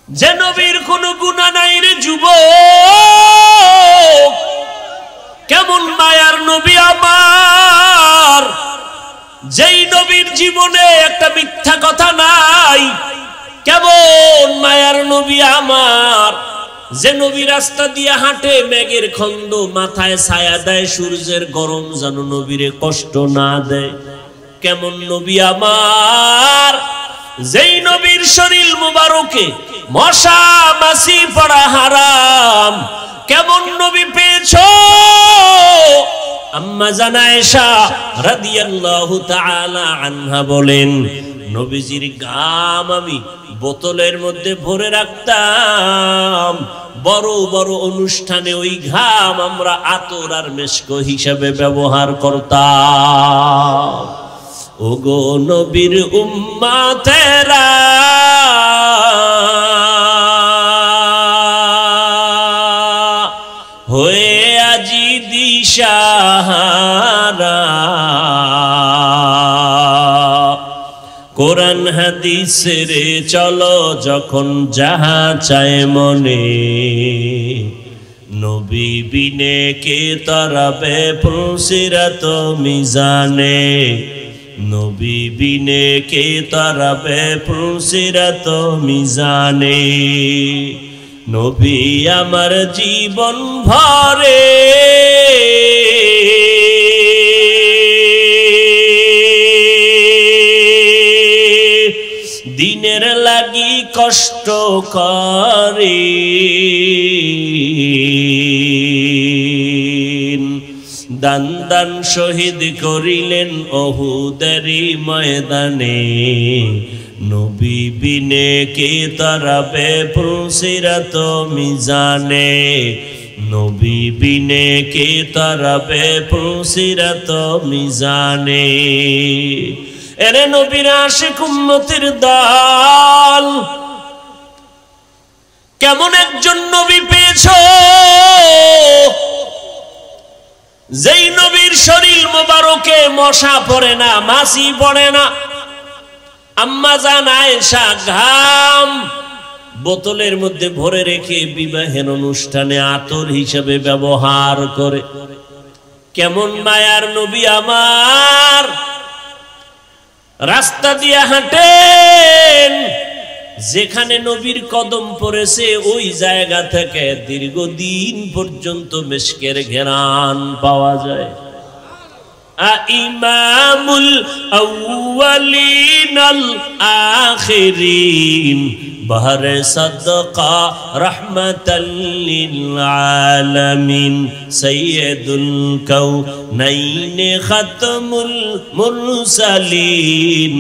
যে নবীর কোনো গুনাহ নাই রে যুবক, কেমন মায়ার নবী আমার, যেই নবীর জীবনে একটা মিথ্যা কথা নাই। কেমন মায়ার নবী আমার, যে নবী রাস্তা দিয়ে হাঁটে, মেঘের খন্ড মাথায় ছায়া দেয়, সূর্যের গরম যেন নবীরে কষ্ট না দেয়। কেমন নবী আমার, যেই নবীর শরীর মুবারকে মশা মাছি পড়া হারাম। কেমন নবী পেয়েছো? আম্মা জান আয়েশা রাদিয়াল্লাহু তাআলা আনহা বলেন, নবীজির গাম আমি বোতলের মধ্যে ভরে রাখতাম, বড় বড় অনুষ্ঠানে ওই ঘাম আমরা আতর আর মেশক হিসেবে ব্যবহার করতাম। ওগো নবীর উম্মতেরা, হয়ে আজি দিশাহারা, কোরআন হাদিস রে চলো যখন যাহা চায় মনে, নবী বিনে কে তরাবে পুলসিরাত মিজানে, নবী বিনে কে তরাবে পুলসিরাত মিজানে। নবী আমার জীবন ভরে দিনের লাগি কষ্ট করে, দান দান শহীদ করিলেন ওহুদেরই ময়দানে, নবী বিনে কে তরাবে পুলসিরাত মিজানে, নবী বিনে কে তরাবে পুলসিরাত মিজানে। এরে নবীর আশিক উম্মতের দল, কেমন একজন নবী পেয়েছো, যেই নবীর শরীর মোবারকে মশা পড়ে না, মাছি পড়ে না। আম্মা জান আয়েশা ঘাম বোতলের মধ্যে ভরে রেখে বিবাহের অনুষ্ঠানে আতর হিসেবে ব্যবহার করে। কেমন মায়ার নবী আমার, রাস্তা দিয়ে হাঁটেন, যেখানে নবীর কদম পড়েছে ওই জায়গা থেকে দীর্ঘদিন পর্যন্ত মিশকের ঘেরান পাওয়া যায়। ইমামুল আউয়ালিন আল আখিরিন, বহরে সাদকা রহমাতাল লিল আলামিন, সাইয়্যিদুল কাউনাইন খাতমুল মুরসালিন,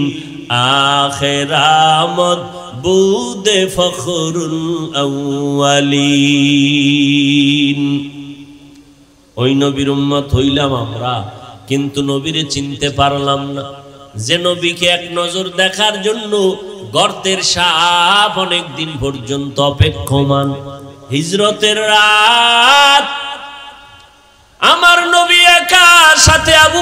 আখিরামত বুদে ফখরুল আউয়ালিন। ওই নবীর উম্মত হইলাম আমরা, কিন্তু নবীরে চিনতে পারলাম না। যে নবীকে এক নজর দেখার জন্য গর্তের সাপ অনেক দিন পর্যন্ত অপেক্ষমান। হিজরতের রাত, আমার নবী একা, সাথে আবু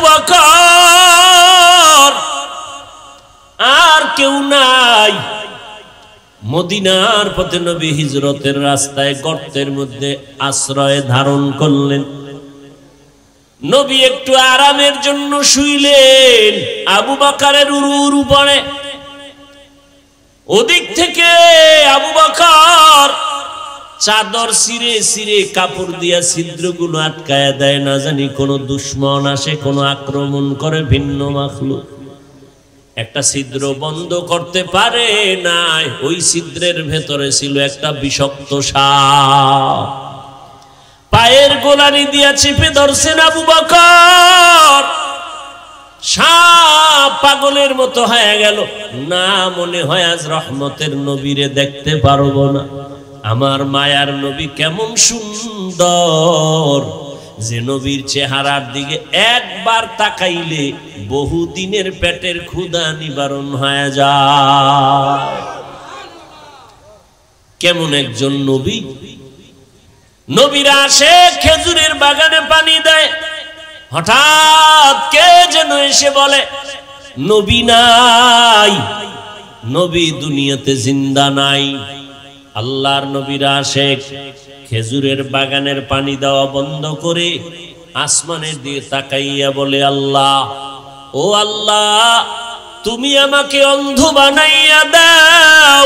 বকর, আর কেউ নাই। মদিনার পথে নবী হিজরতের রাস্তায় গর্তের মধ্যে আশ্রয় ধারণ করলেন। নবী একটু আরামের জন্য শুইলেন, আবু বকরের উরু পড়ে। ওদিক থেকে আবু বকর চাদর ছিঁড়ে ছিঁড়ে কাপড় দিয়া ছিদ্রগুলো আটকায়া দেয়, না জানি কোনো দুশ্মন আসে, কোনো আক্রমণ করে ভিন্ন মাখলুক। একটা ছিদ্র বন্ধ করতে পারে নাই, ওই ছিদ্রের ভেতরে ছিল একটা বিষাক্ত সাপ। পায়ের গোলানি দিয়া চেপে ধরছেন আবু বকর। সাপ পাগলের মতো হয়ে গেল, না মনে হয় আজ রহমতের নবীরে দেখতে পারবো না। আমার মায়ার নবী কেমন সুন্দর, যে নবীর চেহারার দিকে একবার তাকাইলে বহুদিনের পেটের ক্ষুধা নিবারণ হয়ে যায়। কেমন একজন নবী। নবীরা আসে খেজুরের বাগানে পানি দেয়, হঠাৎ কে যেন এসে বলে নবী নাই, নবী দুনিয়াতে জিন্দা নাই। আল্লাহর নবীর আশেক খেজুরের বাগানের পানি দেওয়া বন্ধ করে আসমানের দিকে তাকাইয়া বলে, আল্লাহ, ও আল্লাহ, তুমি আমাকে অন্ধ বানাইয়া দাও,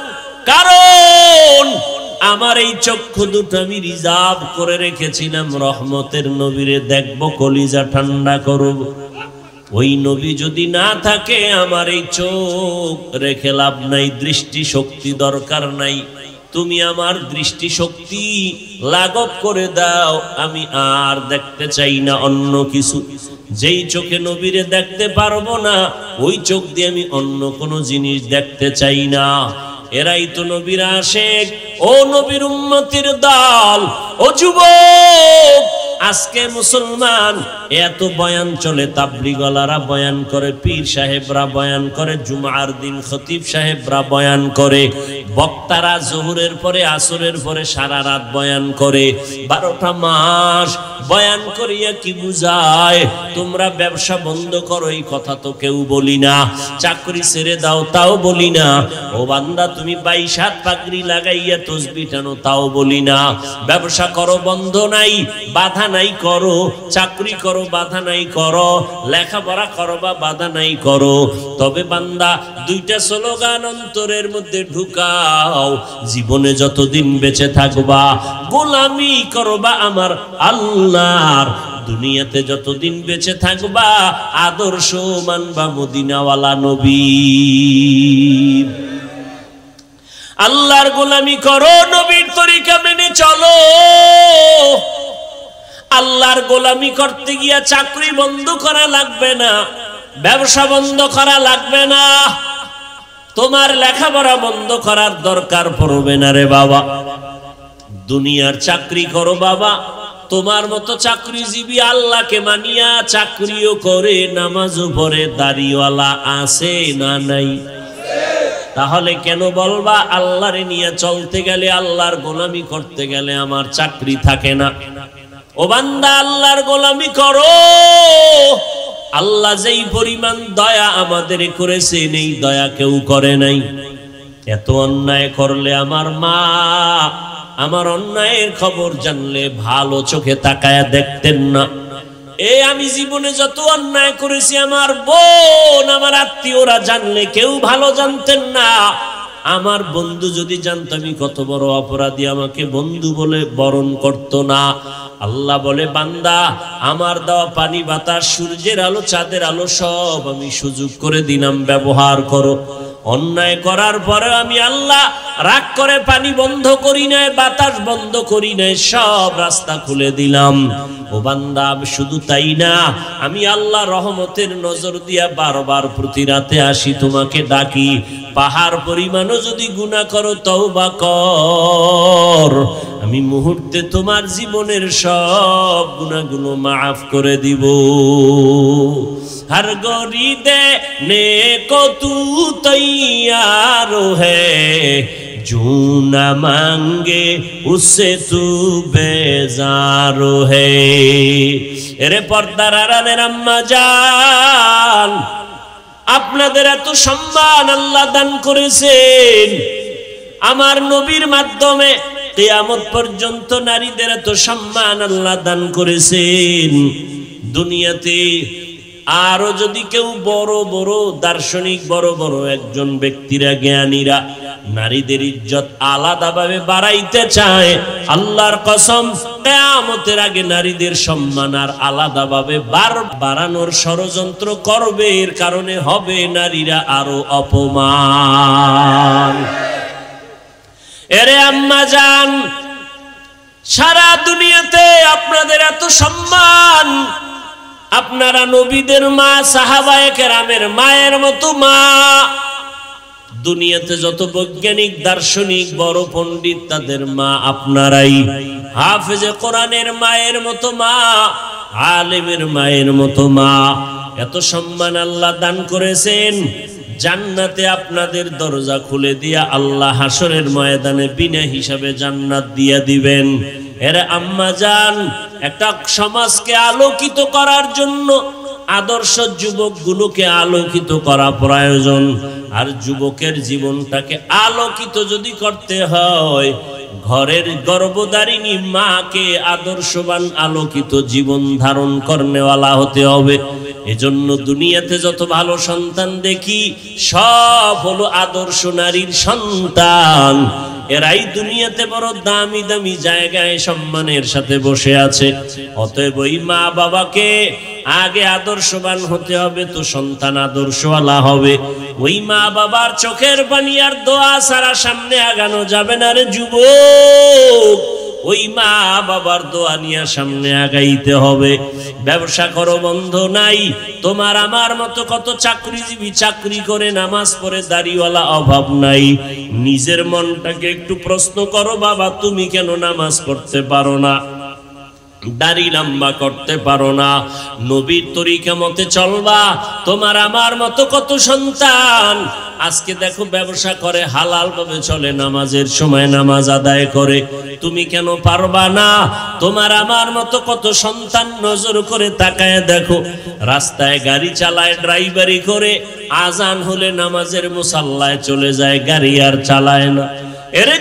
কারণ আমার এই চক্ষু দুটো আমি রিজার্ভ করে রেখেছিলাম রহমতের নবীরে দেখবো, কলিজা ঠান্ডা করব। ওই নবী যদি না থাকে আমার এই চোখ রেখে লাভ নাই, দৃষ্টি শক্তি দরকার নাই। তুমি আমার দৃষ্টি শক্তি লাঘব করে দাও, আমি আর দেখতে চাই না অন্য কিছু। যেই চোখে নবীরে দেখতে পারবো না, ওই চোখ দিয়ে আমি অন্য কোনো জিনিস দেখতে চাই না। এরাই তো নবীর আশেক। ও নবীর উম্মতের দল, ও যুবক, আজকে মুসলমান এত বয়ান চলে, তাবলীগওয়ালারা বয়ান করে, পীর সাহেবরা বয়ান করে, জুমার দিন খতিব সাহেবরা বয়ান করে, বক্তারা জোহরের পরে আসরের পরে সারা রাত বয়ান করে, 12টা মাস বয়ান করিয়া কি বুঝায়? তোমরা ব্যবসা বন্ধ করো, এই কথা তো কেউ বলি না। চাকরি ছেড়ে দাও, তাও বলি না। ও বান্দা, তুমি 22 হাত পাগড়ি লাগাইয়া তসবিহ টানো, তাও বলি না। ব্যবসা করো, বন্ধ নাই, বাধা নাই, করো। চাকরি করো, বাধা নাই, করো। লেখাপড়া করো বা বাধা নাই, করো। তবে বান্দা, 2টা স্লোগান অন্তরের মধ্যে ঢুকাও, জীবনে যতদিন বেঁচে থাকবা গোলামি করবা আমার আল্লাহর, দুনিয়াতে যতদিন বেঁচে থাকবা আদর্শ মানবা মদিনাওয়ালা নবীর। আল্লাহর গোলামি করো, নবীর তরিকা মেনে চলো। আল্লাহর গোলামি করতে গিয়া চাকরি বন্ধ করা লাগবে না, ব্যবসা বন্ধ করা লাগবে না, তোমার লেখাপড়া বন্ধ করার দরকার পড়বে না রে বাবা। দুনিয়ার চাকরি করো বাবা, তোমার মতো চাকরিজীবী আল্লাহকে মানিয়া চাকরিও করে, নামাজও পড়ে, দাড়িওয়ালা আছে না নাই? তাহলে কেন বলবা আল্লাহরে নিয়ে চলতে গেলে, আল্লাহর গোলামি করতে গেলে আমার চাকরি থাকে না? ও বান্দা, আল্লাহর গোলামি করো। আল্লাহ যেই পরিমাণ দয়া আমাদের করেছেন, এই দয়া কেউ করে নাই। এত অন্যায় করলে আমার মা আমার অন্যায়ের খবর জানলে ভালো চোখে তাকায়া দেখতেন না। আমি জীবনে যত অন্যায় করেছি আমার বোন, আমার আত্মীয়রা জানলে কেউ ভালো জানতেন না। আমার বন্ধু যদি জানতো আমি কত বড় অপরাধী, আমাকে বন্ধু বলে বরণ করতো না। আল্লাহ বলে, বান্দা, আমার দেওয়া পানি, বাতাস, সূর্যের আলো, চাঁদের আলো সব আমি সুযোগ করে দিলাম, ব্যবহার করো। অন্যায় করার পরে আমি আল্লাহ রাগ করে পানি বন্ধ করি নাই, বাতাস বন্ধ করি নাই, সব রাস্তা খুলে দিলাম। ও বান্দা, শুধু তাই না, আমি আল্লাহ রহমতের নজর দিয়া বারবার প্রতি রাতে আসি, তোমাকে ডাকি। পাহাড় পরিমাণও যদি গুনাহ করো তওবা কর, আমি মুহূর্তে তোমার জীবনের সব গুনাহগুলো মাফ করে দিব। हर गोरी देने को तू तैयार है, जो न मांगे उससे तू बेजार है। এরে পর্দার আড়ালের আম্মা জান, আপনাদের এত সম্মান আল্লাহ দান করেছেন, আমার নবীর মাধ্যমে কিয়ামত পর্যন্ত নারীদের এত সম্মান আল্লাহ দান করেছেন। দুনিয়াতে আরো যদি কেউ বড় বড় দার্শনিক, বড় বড় একজন ব্যক্তিরা, জ্ঞানীরা নারীদের ইজ্জত আলাদাভাবে বাড়াইতে চায়, আল্লাহর কসম কিয়ামতের আগে নারীদের সম্মান আর আলাদাভাবে বাড়ানোর ষড়যন্ত্র করবে। এর কারণে হবে নারীরা আরো অপমান। এরে আম্মা জান, সারা দুনিয়াতে আপনাদের এত সম্মান, আপনারা নবীদের মা, সাহাবায়ে কেরামের মায়ের মতো মা। দুনিয়াতে যত বৈজ্ঞানিক, দার্শনিক, বড় পণ্ডিত, তাদের মা আপনারাই। হাফেজে কোরআনের মায়ের মতো মা, আলেমের মায়ের মতো মা। এত সম্মান আল্লাহ দান করেছেন। জান্নাতে আপনাদের দরজা খুলে দিয়া আল্লাহ হাসরের ময়দানে বিনা হিসাবে জান্নাত দিয়া দিবেন। এর আম্মা জান, একটা সমাজকে আলোকিত করার জন্য আদর্শ যুবকগুলোকে আলোকিত করা প্রয়োজন। আর যুবকের জীবনটাকে আলোকিত যদি করতে হয়, ঘরের গর্ভধারিণী মাকে আদর্শবান আলোকিত জীবন ধারণ করনেওয়ালা হতে হবে। এজন্য দুনিয়াতে যত ভালো সন্তান দেখি সব হলো আদর্শ নারীর সন্তান। এরাই দুনিয়াতে বড় দামি দামি জায়গায় সম্মানের সাথে বসে আছে। অতএব ওই মা বাবাকে আগে আদর্শবান হতে হবে, তো সন্তান আদর্শওয়ালা হবে। ওই মা বাবার চোখের পানি আর দোয়া ছাড়া সামনে আগানো যাবে না রে যুবক। ওই মা বাবার দোয়া নিয়ে সামনে আগাইতে হবে। ব্যবসা করো বন্ধ নাই, তোমার আমার মতো কত চাকরিজীবী চাকরি করে নামাজ পড়ে দাড়িওয়ালা অভাব নাই। নিজের মনটাকে একটু প্রশ্ন করো, বাবা তুমি কেন নামাজ পড়তে পারো না, দাড়ি লম্বা করতে পারো না, নবীর তরিকা মতে চলবা? তোমার আমার মতো কত সন্তান আজকে দেখো ব্যবসা করে, হালাল ভাবে চলে, নামাজের সময় নামাজ আদায় করে, তুমি কেন পারবা না? তোমার আমার মতো কত সন্তান নজর করে তাকায় দেখো, রাস্তায় গাড়ি চালায়, ড্রাইভারি করে, আজান হলে নামাজের মুসাল্লায় চলে যায়, গাড়ি আর চালায় না। এরে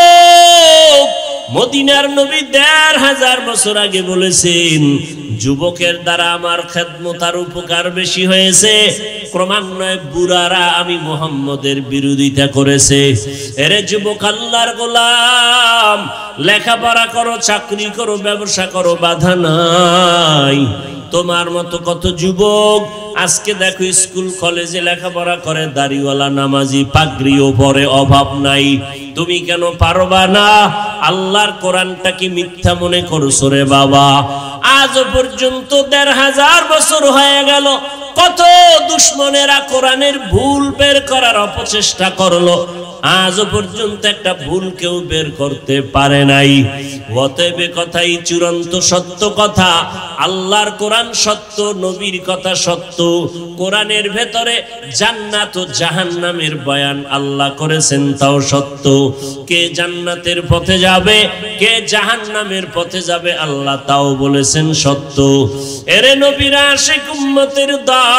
যুবক, মদিনার নবী ১৫০০ বছর আগে বলেছেন, যুবকের দ্বারা আমার খেদমত আর উপকার বেশি হয়েছে। ক্রমান্বয়ে বুড়ারা আমি মুহাম্মদের বিরোধিতা করেছে। এরে যুবক, আল্লাহর গোলাম, লেখাপড়া করো, চাকরি করো, ব্যবসা করো, বাধা নাই। তোমার মতো কত যুবক আজকে দেখো স্কুল কলেজে লেখাপড়া করে, দাড়িওয়ালা, নামাজি, পাগড়িও পরে, অভাব নাই। তুমি কেন পারবা না? আল্লাহর কোরআনটা কি মিথ্যা মনে করছো রে বাবা? আজ পর্যন্ত ১৫০০ বছর হয়ে গেল, কত দুশ্মনেরা কোরআনের ভুল বের করার অপচেষ্টা করলো, আজ পর্যন্ত একটা ভুল কেউ বের করতে পারে নাই। অতএব কথাই চূড়ান্ত সত্য কথা, আল্লাহর কোরআন সত্য, নবীর কথা সত্য। কোরআনের ভেতরে জান্নাত ও জাহান্নামের বয়ান আল্লাহ করেছেন, তাও সত্য। কে জান্নাতের পথে যাবে, কে জাহান্নামের পথে যাবে, আল্লাহ তাও বলেছেন সত্য। এরে নবীর আশিক উম্মতের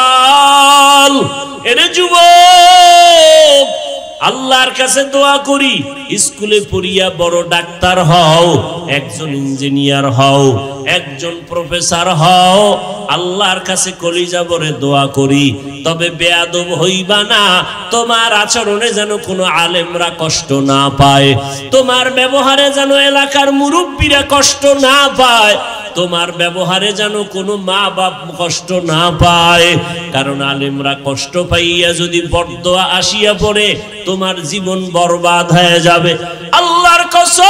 দল, এরে যুবক, আল্লাহর কাছে দোয়া করি, স্কুলে পড়িয়া বড় ডাক্তার হও, একজন ইঞ্জিনিয়ার হও, একজন প্রফেসর হও। আল্লাহর কাছে কলিজা ভরে দোয়া করি, তবে বেয়াদব হইবা না। তোমার আচরণে যেন কোনো আলেমরা কষ্ট না পায়, তোমার ব্যবহারে যেন এলাকার মুরব্বীরা কষ্ট না পায়, তোমার ব্যবহারে যেন কোনো মা বাপ কষ্ট না পায়। কারণ আলেমরা কষ্ট পাইয়া যদি বরদোয়া আসিয়া পড়ে, তোমার জীবন বরবাদ হয়ে যাবে। আল্লাহর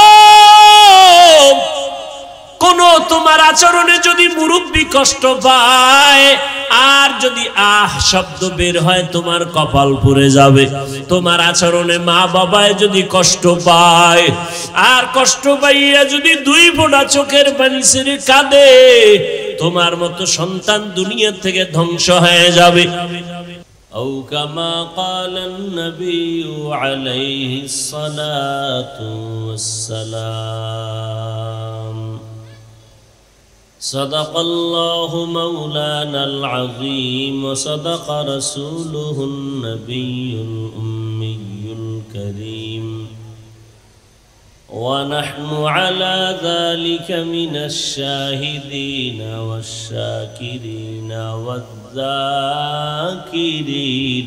কসম, কোন তোমার আচরণে যদি মুরব্বী কষ্ট পায়, আর যদি আহ শব্দ বের হয়, তোমার কপাল পুড়ে যাবে। তোমার আচরণে মা বাবায় যদি কষ্ট পায়, আর কষ্ট পাইয়া যদি 2 ফোঁটা চোখের পানি ছেড়ে কাঁদে, তোমার মতো সন্তান দুনিয়া থেকে ধ্বংস হয়ে যাবে। أو كما قال النبي عليه الصلاة والسلام صدق الله مولانا العظيم وصدق رسوله النبي الأمي الكريم ونحن على ذلك من الشاهدين والشاكرين والذاكرين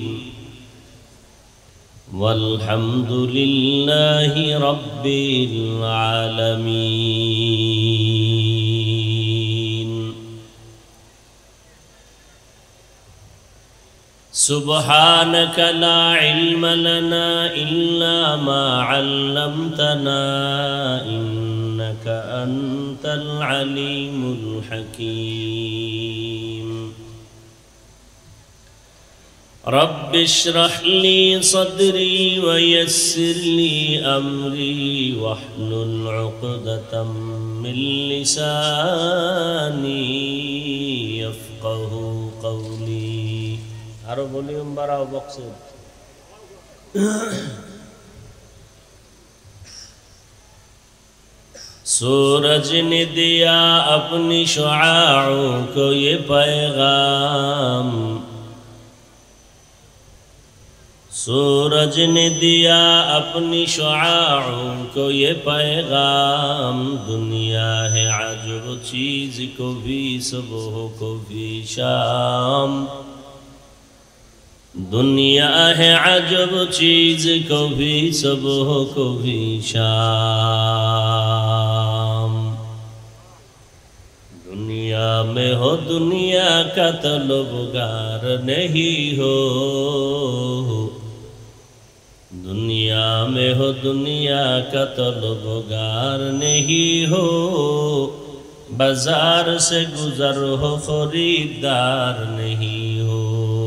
والحمد لله رب العالمين سبحانك لا علم لنا إلا ما علمتنا إنك أنت العليم الحكيم رب اشرح لي صدري ويسر لي أمري واحلل عقدة من لساني يفقه قولي আরো ভলিউম বাড়াও বক্সের। सूरज ने दिया अपनी शुआओं को ये पैगाम, सूरज ने दिया अपनी शुआओं को ये पैगाम। दुनिया है अजब चीज़, को भी सुबह को भी शाम। दुनिया है अजब चीज़, को भी सुबह को भी शाम। दुनिया में हो दुनिया का तलबगार नहीं हो, दुनिया में हो दुनिया का तलबगार नहीं हो। बाजार से गुजर हो खरीदार नहीं हो,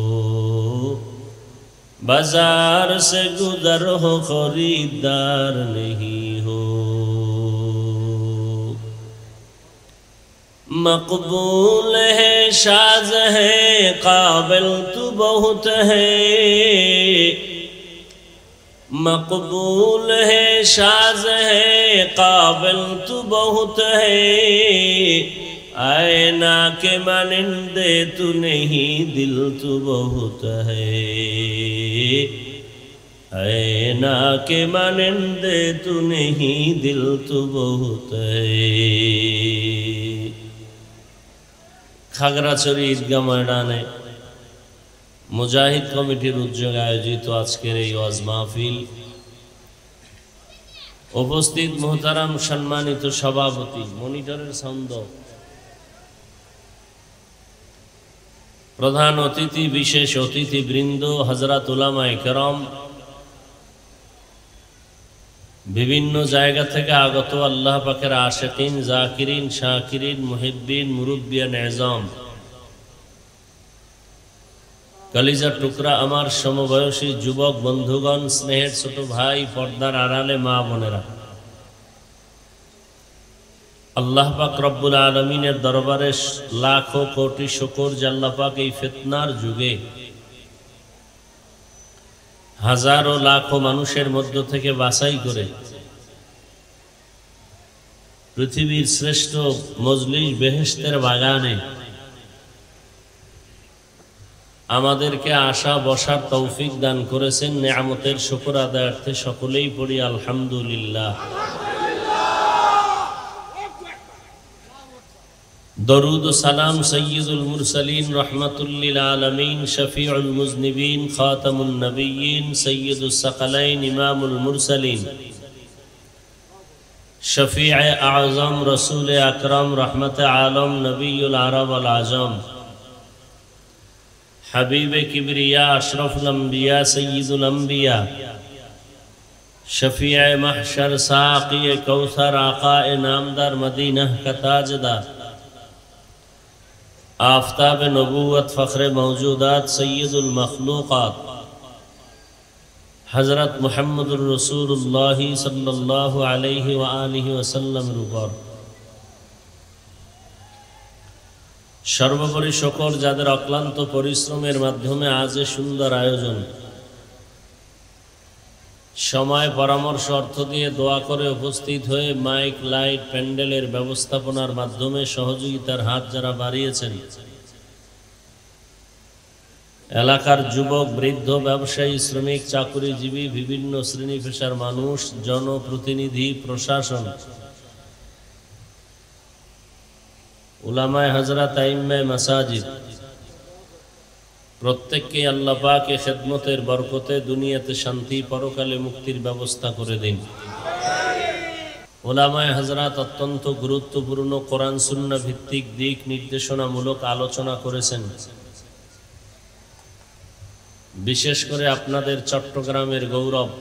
बाजार से गुजर हो खरीदार नहीं हो। मकबूल है शाज़ है काबिल तू बहुत है, मकबूल है शाज़ है काबिल तू बहुत है। आईना के मानिंदे तू नहीं दिल तू बहुत है, आईना के मानिंदे तू नहीं दिल तू बहुत है। খাগড়াছড়ি ঈদগাহ ময়দানে মুজাহিদ কমিটির উদ্যোগে আয়োজিত আজকের এই ওয়াজ মাহফিল, উপস্থিত মোহতারাম সম্মানিত সভাপতি, মনিটরের সাউন্ড, প্রধান অতিথি, বিশেষ অতিথিবৃন্দ, হযরত উলামায়ে কেরাম, বিভিন্ন জায়গা থেকে আগত আল্লাহ পাকের আশিকিন, জাকিরিন, শাকিরিন, মুহিব্বিন, মুরব্বিয়ান এজাম, কলিজার টুকরা আমার সমবয়সী যুবক বন্ধুগণ, স্নেহের ছোট ভাই, পর্দার আড়ালে মা বোনেরা, আল্লাহ পাক রব্বুল আলামিনের দরবারে লাখো কোটি শুকর যে আল্লাহ পাক এই ফিতনার যুগে হাজারো লাখো মানুষের মধ্য থেকে বাছাই করে পৃথিবীর শ্রেষ্ঠ মজলিস বেহেশতের বাগানে আমাদেরকে আসা বসার তৌফিক দান করেছেন। নেয়ামতের শুকর আদায়ার্থে সকলেই পড়ি আলহামদুলিল্লাহ। দরুদ ও সালাম সৈয়দুল মুরসালিন, রহমাতুল লিল আলামিন, শফিউল মুজনিবিন, খাতামুন নবিয়্যিন, সৈয়দুস সাকালাইন, ইমামুল মুরসালিন, শফিউ আযম, রাসূল আকরাম, রহমত আলম, নবিয়ুল আরব ওয়াল আজম, हबीब किबरिया, अशरफुल अंबिया, सय्यदुल अंबिया, शफीए महशर, साक़ी कौसर, आक़ाए नामदार, मदीना का ताजदार, आफ़ताब नबूवत, फ़ख्र मौजूदात, सय्यदुल मखलूक़ात, हज़रत मुहम्मदुर रसूलुल्लाह सल्लल्लाहु अलैहि व आलिहि वसल्लम रुपर সর্বোপরি সকল যাদের অক্লান্ত পরিশ্রমের মাধ্যমে আজ সুন্দর আয়োজন, সময়, পরামর্শ, অর্থ দিয়ে দোয়া করে উপস্থিত হয়ে মাইক, লাইট, প্যান্ডেলের ব্যবস্থাপনার মাধ্যমে সহযোগিতার হাত যারা বাড়িয়েছেন, এলাকার যুবক, বৃদ্ধ, ব্যবসায়ী, শ্রমিক, চাকুরিজীবী, বিভিন্ন শ্রেণী পেশার মানুষ, জনপ্রতিনিধি, প্রশাসন, উলামায়ে হযরত, আইম্মায়ে মাসাজিদ, প্রত্যেককে আল্লাহ পাকের খেদমতের বরকতে দুনিয়াতে শান্তি, পরকালে মুক্তির ব্যবস্থা করে দিন। উলামায়ে হযরত অত্যন্ত গুরুত্বপূর্ণ কোরআন সুন্নাহ ভিত্তিক দিক নির্দেশনামূলক আলোচনা করেছেন। বিশেষ করে আপনাদের চট্টগ্রামের গৌরব,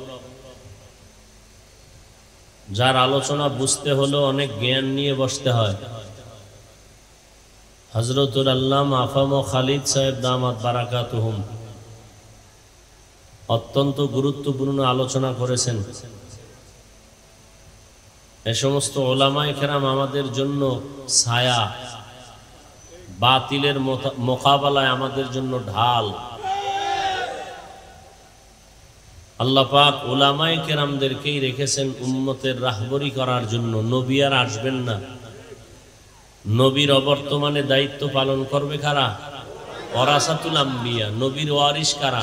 যার আলোচনা বুঝতে হলেও অনেক জ্ঞান নিয়ে বসতে হয়, হযরতুল আল্লামা আফাম খালিদ সাহেব দামাত বারাকাতুহুম অত্যন্ত গুরুত্বপূর্ণ আলোচনা করেছেন। এ সমস্ত উলামায়ে কেরাম আমাদের জন্য ছায়া, বাতিলের মোকাবেলায় আমাদের জন্য ঢাল। আল্লাহ পাক উলামায়ে কেরামদেরকেই রেখেছেন উম্মতের রাহবরি করার জন্য। নবী আর আসবেন না, নবীর অবর্তমানে দায়িত্ব পালন করবে কারা? ওয়ারাসাতুল আম্বিয়া, নবীর ওয়ারিস কারা?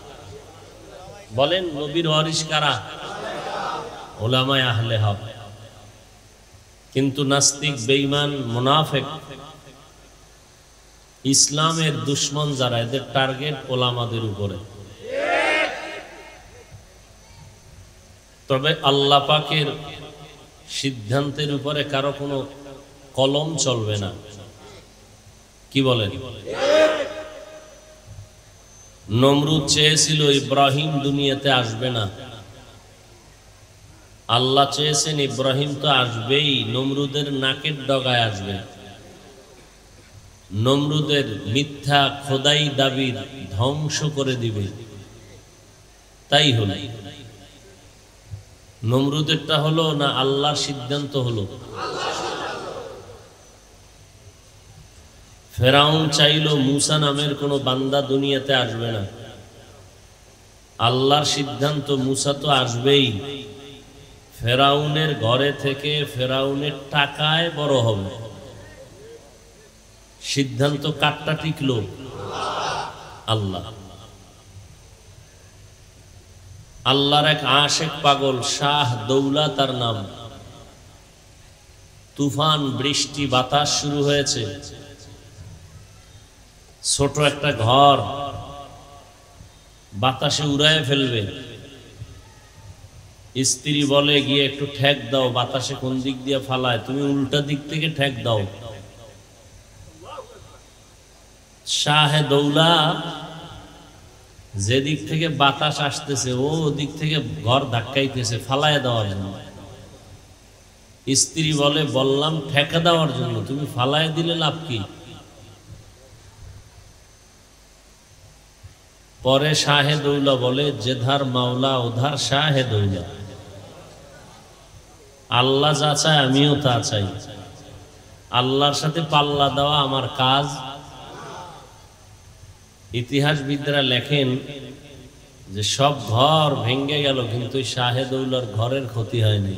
বলেন, নবীর ওয়ারিস কারা? উলামায়ে আহলে হক। কিন্তু নাস্তিক, বেঈমান, মুনাফিক, ইসলামের দুশমন যারা, এদের টার্গেট উলামাদের উপরে। তবে আল্লাহ পাকের সিদ্ধান্তের উপরে কারো কোনো কলম চলবে না। কি বলেন? নমরুদ চেয়েছিল ইব্রাহিম দুনিয়াতে আসবে না, আল্লাহ চেয়েছেন ইব্রাহিম তো আসবেই, নমরুদের নাকের ডগায় আসবে। নমরুদের মিথ্যা খোদাই দাবির ধ্বংস করে দিবে। তাই হলো। নমরুদেরটা হলো না আল্লাহর সিদ্ধান্ত হলো? ফেরাউন চাইল মুসা নামের কোনো বান্দা দুনিয়াতে আসবে না, আল্লাহর সিদ্ধান্ত মুসা তো আসবেই। ফেরাউনের ঘরে থেকে ফেরাউনের টাকায় বড় হবে। সিদ্ধান্ত কাটটা টিকলো? আল্লাহ। আল্লাহর এক আশেক পাগল, শাহ দৌলা তার নাম। তুফান, বৃষ্টি, বাতাস শুরু হয়েছে। ছোট একটা ঘর বাতাসে উড়ায় ফেলবে। স্ত্রী বলে, গিয়ে একটু ঠেক দাও, বাতাসে কোন দিক দিয়ে ফালায়, তুমি উল্টা দিক থেকে ঠেক দাও। শাহে দৌলা যেদিক থেকে বাতাস আসতেছে ও দিক থেকে ঘর ধাক্কাইতেছে ফালায় দেওয়ার জন্য। স্ত্রী বলে, বললাম ঠেকা দেওয়ার জন্য, তুমি ফালায় দিলে লাভ কি? পরে শাহে দৌলা বলে, যেধার মাওলা ওধার শাহে দৌলা। আল্লাহ যা চায় আমিও তা চাই, আল্লাহর সাথে পাল্লা দেওয়া আমার কাজ। ইতিহাসবিদরা লেখেন যে সব ঘর ভেঙে গেল, কিন্তু শাহে দৌলার ঘরের ক্ষতি হয়নি।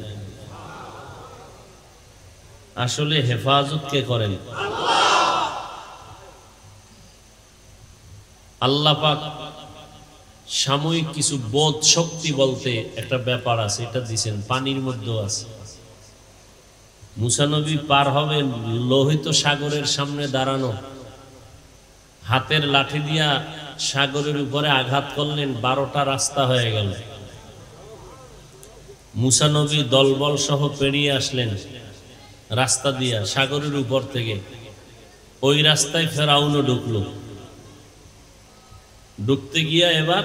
আসলে হেফাজত কে করেন? আল্লাহ পাক সাময়িক কিছু বোধ শক্তি বলতে একটা ব্যাপার আছে, এটা দিছেন, পানির মধ্যেও আছে। মুসা নবী পার হবে লোহিত সাগরের সামনে দাঁড়ানো, হাতের লাঠি দিয়া সাগরের উপরে আঘাত করলেন, 12টা রাস্তা হয়ে গেল। মুসা নবী দলবল সহ পেরিয়ে আসলেন রাস্তা দিয়া, সাগরের উপর থেকে। ওই রাস্তায় ফেরাউনও ঢুকলো। ঢুকতে গিয়া এবার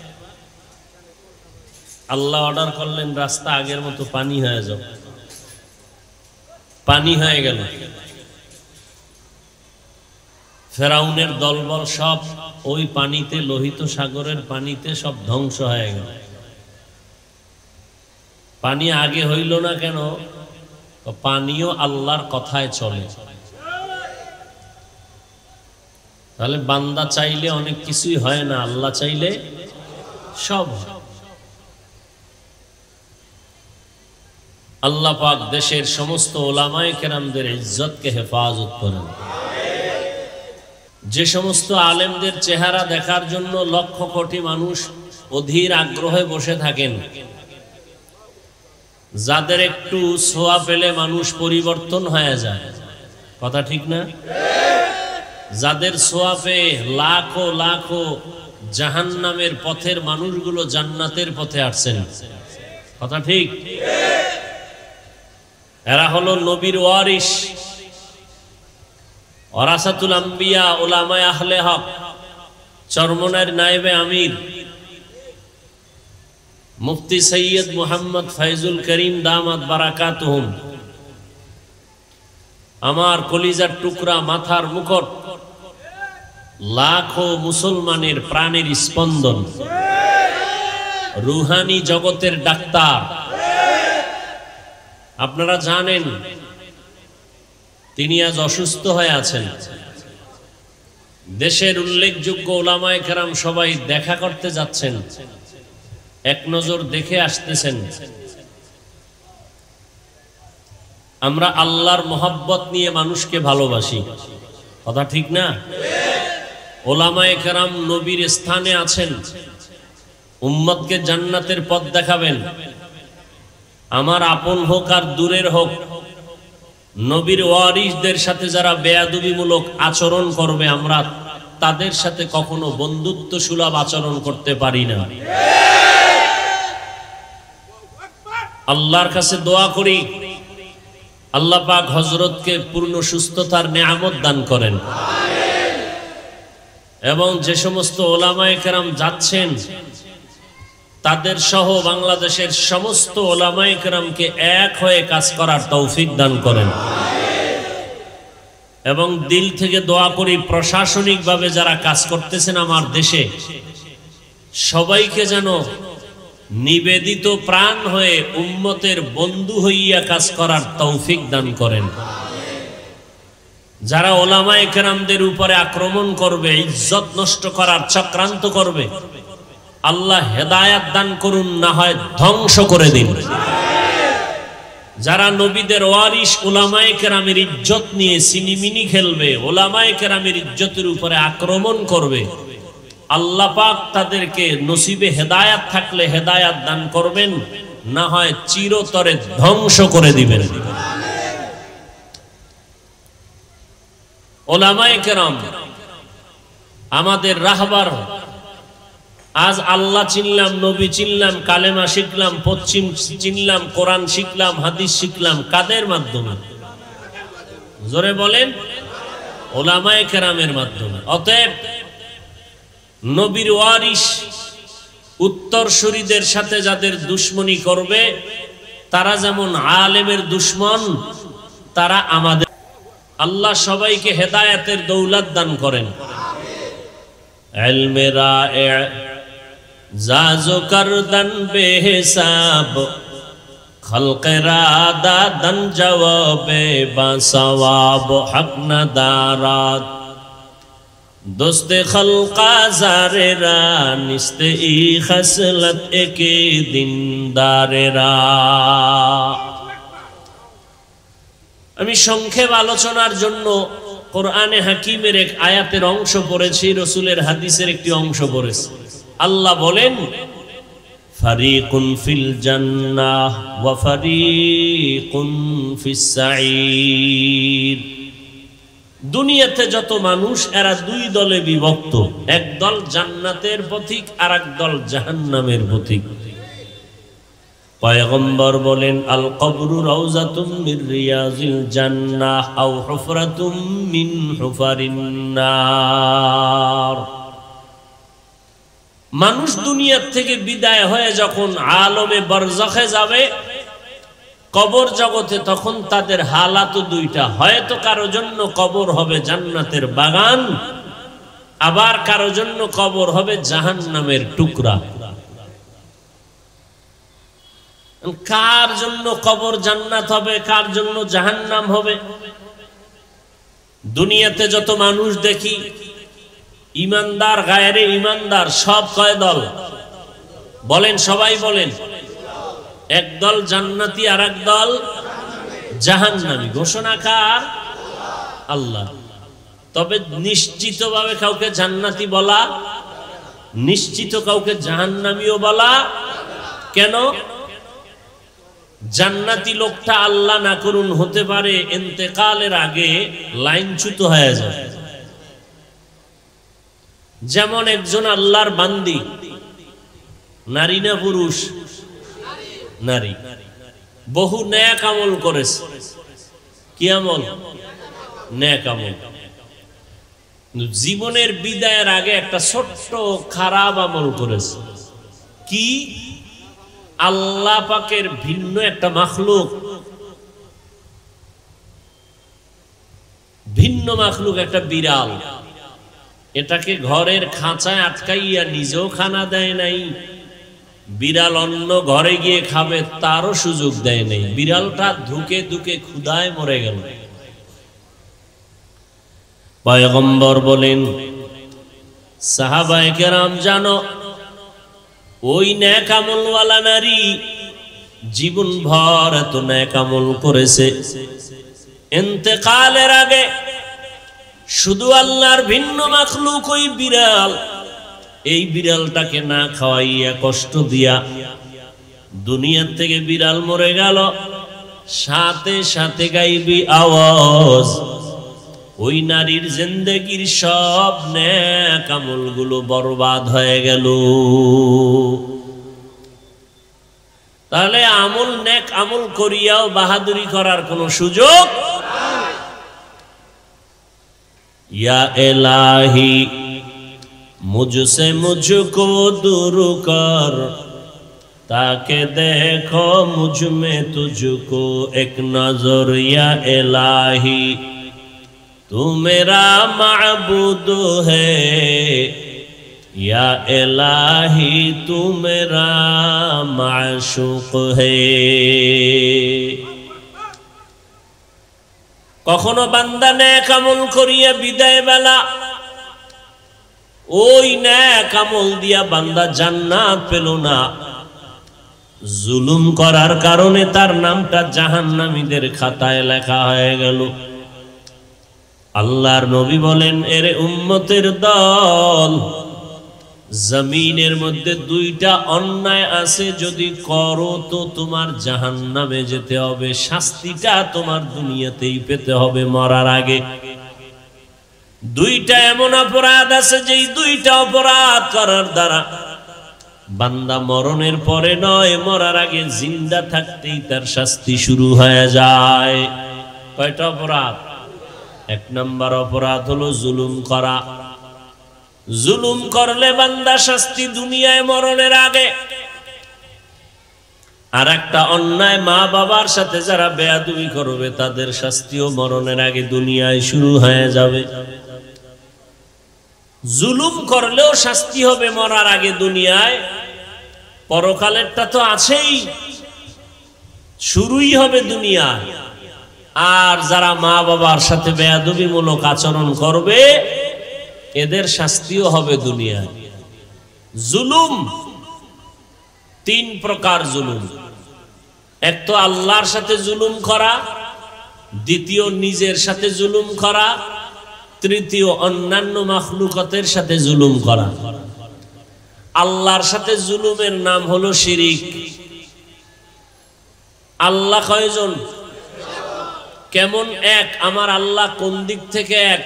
আল্লাহ অর্ডার করলেন, রাস্তা আগের মতো পানি হয়ে যাও। পানি হয়ে গেল। ফেরাউনের দলবল সব ওই পানিতে, লোহিত সাগরের পানিতে সব ধ্বংস হয়ে গেল। পানি আগে হইল না কেন? পানিও আল্লাহর কথায় চলে। তাহলে বান্দা চাইলে অনেক কিছুই হয় না, আল্লাহ চাইলে সব হয়। আল্লাহ পাক দেশের সমস্ত ওলামায়ে কেরামদের ইজ্জতকে হেফাজত করেন। যে সমস্ত আলেমদের চেহারা দেখার জন্য লক্ষ কোটি মানুষ অধীর আগ্রহে বসে থাকেন, যাদের একটু ছোঁয়া পেলে মানুষ পরিবর্তন হয়ে যায়, কথা ঠিক না? যাদের ছোঁয়া পেয়ে লাখো লাখো জাহান্নামের পথের মানুষগুলো জান্নাতের পথে আসছেন, কথা ঠিক? এরা হলো নবীর ওয়ারিস, ওয়ারাসাতুল আম্বিয়া, উলামায়ে আহলে হক, চরমনার নায়েবে আমির মুফতি সৈয়দ মুহাম্মদ ফয়জুল করিম দামাত বারাকাতুহুম, আমার কলিজার টুকরা, মাথার মুকুট, লাখো মুসলমানের প্রাণের স্পন্দন, রুহানি জগতের ডাক্তার। আপনারা জানেন তিনি আজ অসুস্থ হয়ে আছেন। দেশের উল্লেখযোগ্য উলামায়ে কেরাম সবাই দেখা করতে যাচ্ছেন, এক নজর দেখে আসতেছেন। আমরা আল্লাহর মোহাব্বত নিয়ে মানুষকে ভালোবাসি, কথা ঠিক না? ওলামায়ে কেরাম নবীর স্থানে আছেন, উম্মতকে জান্নাতের পথ দেখাবেন। আমার আপন হোক আর দূরের হোক, নবীর ওয়ারিসদের সাথে যারা বেয়াদবিমূলক আচরণ করবে, আমরা তাদের সাথে কখনো বন্ধুত্ব সুলভ আচরণ করতে পারি না। আল্লাহর কাছে দোয়া করি, আল্লাহ পাক হযরতকে পূর্ণ সুস্থতার নেয়ামত দান করেন, এবং যে সমস্ত ওলামায়ে কেরাম যাচ্ছেন তাদের সহ বাংলাদেশের সমস্ত ওলামায়ে কেরামকে এক হয়ে কাজ করার তৌফিক দান করেন। এবং দিল থেকে দোয়া করি, প্রশাসনিকভাবে যারা কাজ করতেছেন আমার দেশে, সবাইকে যেন নিবেদিত প্রাণ হয়ে উম্মতের বন্ধু হইয়া কাজ করার তৌফিক দান করেন। যারা ওলামায়ে কেরামদের উপরে আক্রমণ করবে, ইজ্জত নষ্ট করার চক্রান্ত করবে, আল্লাহ হেদায়াত দান করুন, না হয় ধ্বংস করে দিন। যারা নবীদের ওয়ারিস ওলামায়ে কেরামের ইজ্জত নিয়ে সিনিমিনি খেলবে, ওলামায়ে কেরামের ইজ্জতের উপরে আক্রমণ করবে, আল্লাহ পাক তাদেরকে নসিবে হেদায়াত থাকলে হেদায়াত দান করবেন, না হয় চিরতরে ধ্বংস করে দিবেন। ওলামায়ে কেরাম আমাদের রাহবার। আজ আল্লাহ চিনলাম, নবী চিনলাম, কালেমা শিখলাম, পশ্চিম চিনলাম, কোরআন শিখলাম, হাদিস শিখলাম, কাদের মাধ্যমে? জোরে বলেন, ওলামায়ে কেরামের মাধ্যমে। অতএব নবীর ওয়ারিস উত্তরসূরিদের সাথে যাদের দুশমনি করবে, তারা যেমন আলেমের দুশমন, তারা আমাদের। আল্লাহ সবাইকে হেদায়েতের দৌলত দান করেন। ইলমে রায়ে জাজো করদন বেহিসাব, খলকে রাদা দন জওয়াবে বাসওয়াব, হক নদারাত দোস্তে খলকা জারেরা, নিস্তে ই খসলত একে দিনদারেরা। আমি সংক্ষেপ আলোচনার জন্য কোরআনে হাকিমের এক আয়াতের অংশ পড়েছি, রসুলের হাদিসের একটি অংশ পড়েছি। আল্লাহ বলেন, ফারিকুন ফিল জান্নাহ ওয়া ফারিকুন ফিস সাঈর। দুনিয়াতে যত মানুষ, এরা দুই দলে বিভক্ত, এক দল জান্নাতের পথিক, আর এক দল জাহান্নামের পথিক। পয়গম্বর বলেন, আল কবরু রাউযাতুম মির রিয়াজিল জান্নাহ আও হুফরাতুম মিন হুফারিন নার। মানুষ দুনিয়া থেকে বিদায় হয়ে যখন আলমে বারজাখে যাবে, কবর জগতে, তখন তাদের হালাত দুইটা। হয়তো কারো জন্য কবর হবে জান্নাতের বাগান, আবার কারো জন্য কবর হবে জাহান্নামের টুকরা। কার জন্য কবর জান্নাত হবে, কার জন্য জাহান্নাম হবে? দুনিয়াতে যত মানুষ দেখি, ইমানদার গায়রে ইমানদার, সব কয় দল? বলেন, সবাই বলেন। এক দল জান্নাতি, আর এক দল জাহান্নামী। ঘোষণা কার? আল্লাহ। তবে নিশ্চিতভাবে কাউকে জান্নাতি বলা, নিশ্চিত কাউকে জাহান্নামীও বলা। কেন? জান্নাতি লোকটা আল্লাহ না করুন হতে পারে ইন্তেকালের আগে লাইনচ্যুত হয়ে যায়। যেমন একজন আল্লাহর বান্দি, নারী না পুরুষ? নারী। বহু নেক আমল করেছে। কি আমল? নেক আমল। জীবনের বিদায়ের আগে একটা ছোট্ট খারাপ আমল করেছে। কি? আল্লাহ পাকের ভিন্ন একটা মাখলুক, ভিন্ন মাখলুক, একটা বিড়াল, এটাকে ঘরের খাঁচায় আটকাইয়া নিজেও খানা দেয় নাই, বিড়াল অন্য ঘরে গিয়ে খাবে তারও সুযোগ দেয় নাই। বিড়ালটা ধুকে ধুকে ক্ষুধায় মরে গেল। পয়গম্বর বলেন, সাহাবায়ে কেরাম জানো, ওই নেক আমলওয়ালা নারী জীবন ভর এত নেক আমল করেছে, ইন্তেকালের আগে শুধু আল্লাহর ভিন্ন মাখলুক ওই বিড়াল, এই বিড়ালটাকে না খাওয়াইয়া কষ্ট দিয়া দুনিয়ার থেকে বিড়াল মরে গেল, সাথে সাথে গাইবি আওয়াজ ওই নারীর জিন্দেগির সব নেক আমলগুলো বরবাদ হয়ে গেল। তাহলে আমল নেক আমল করিয়াও বাহাদুরি করার কোনো সুযোগ নাই। ইয়া ইলাহি মুঝসে মুঝকো दूर कर, ताके देखो मुझ में तुझको एक नजर। या इलाही तू मेरा माबूद है, या इलाही तू मेरा माशूक है। কখনো বান্দা নেক আমল করিয়া বিদায় বেলা ওই নেক আমল দিয়া বান্দা জান্নাত পেল না, জুলুম করার কারণে তার নামটা জাহান্নামীদের খাতায় লেখা হয়ে গেল। আল্লাহর নবী বলেন, এর উম্মতের দল, জমিনের মধ্যে দুইটা অন্যায় আছে, যদি করো তো তোমার জাহান্নামে যেতে হবে, শাস্তিটা তোমার দুনিয়াতেই পেতে হবে মরার আগে। দুইটা এমন অপরাধ আছে যেই দুইটা অপরাধ করার দ্বারা বান্দা মরণের পরে নয়, মরার আগে জিন্দা থাকতেই তার শাস্তি শুরু হয়ে যায়। কয়টা অপরাধ? এক নম্বর অপরাধ হলো জুলুম করা। জুলুম করলে বান্দা শাস্তি দুনিয়ায় মরণের আগে। আর একটা অন্যায়, মা বাবার সাথে যারা বেয়াদবি করবে তাদের শাস্তিও মরণের আগে দুনিয়ায় শুরু হয়ে যাবে। জুলুম করলেও শাস্তি হবে মরার আগে দুনিয়ায়, পরকালেরটা তো আছেই, শুরুই হবে দুনিয়ায়। আর যারা মা বাবার সাথে বেয়াদবিমূলক আচরণ করবে এদের শাস্তিও হবে দুনিয়ায়। জুলুম তিন প্রকার জুলুম। এক তো আল্লাহর সাথে জুলুম করা, দ্বিতীয় নিজের সাথে জুলুম করা, তৃতীয় অন্যান্য মাখলুকাতের সাথে জুলুম করা। আল্লাহর সাথে জুলুমের নাম হলো শিরিক। আল্লাহ কয়জন? কেমন এক? আমার আল্লাহ কোন দিক থেকে এক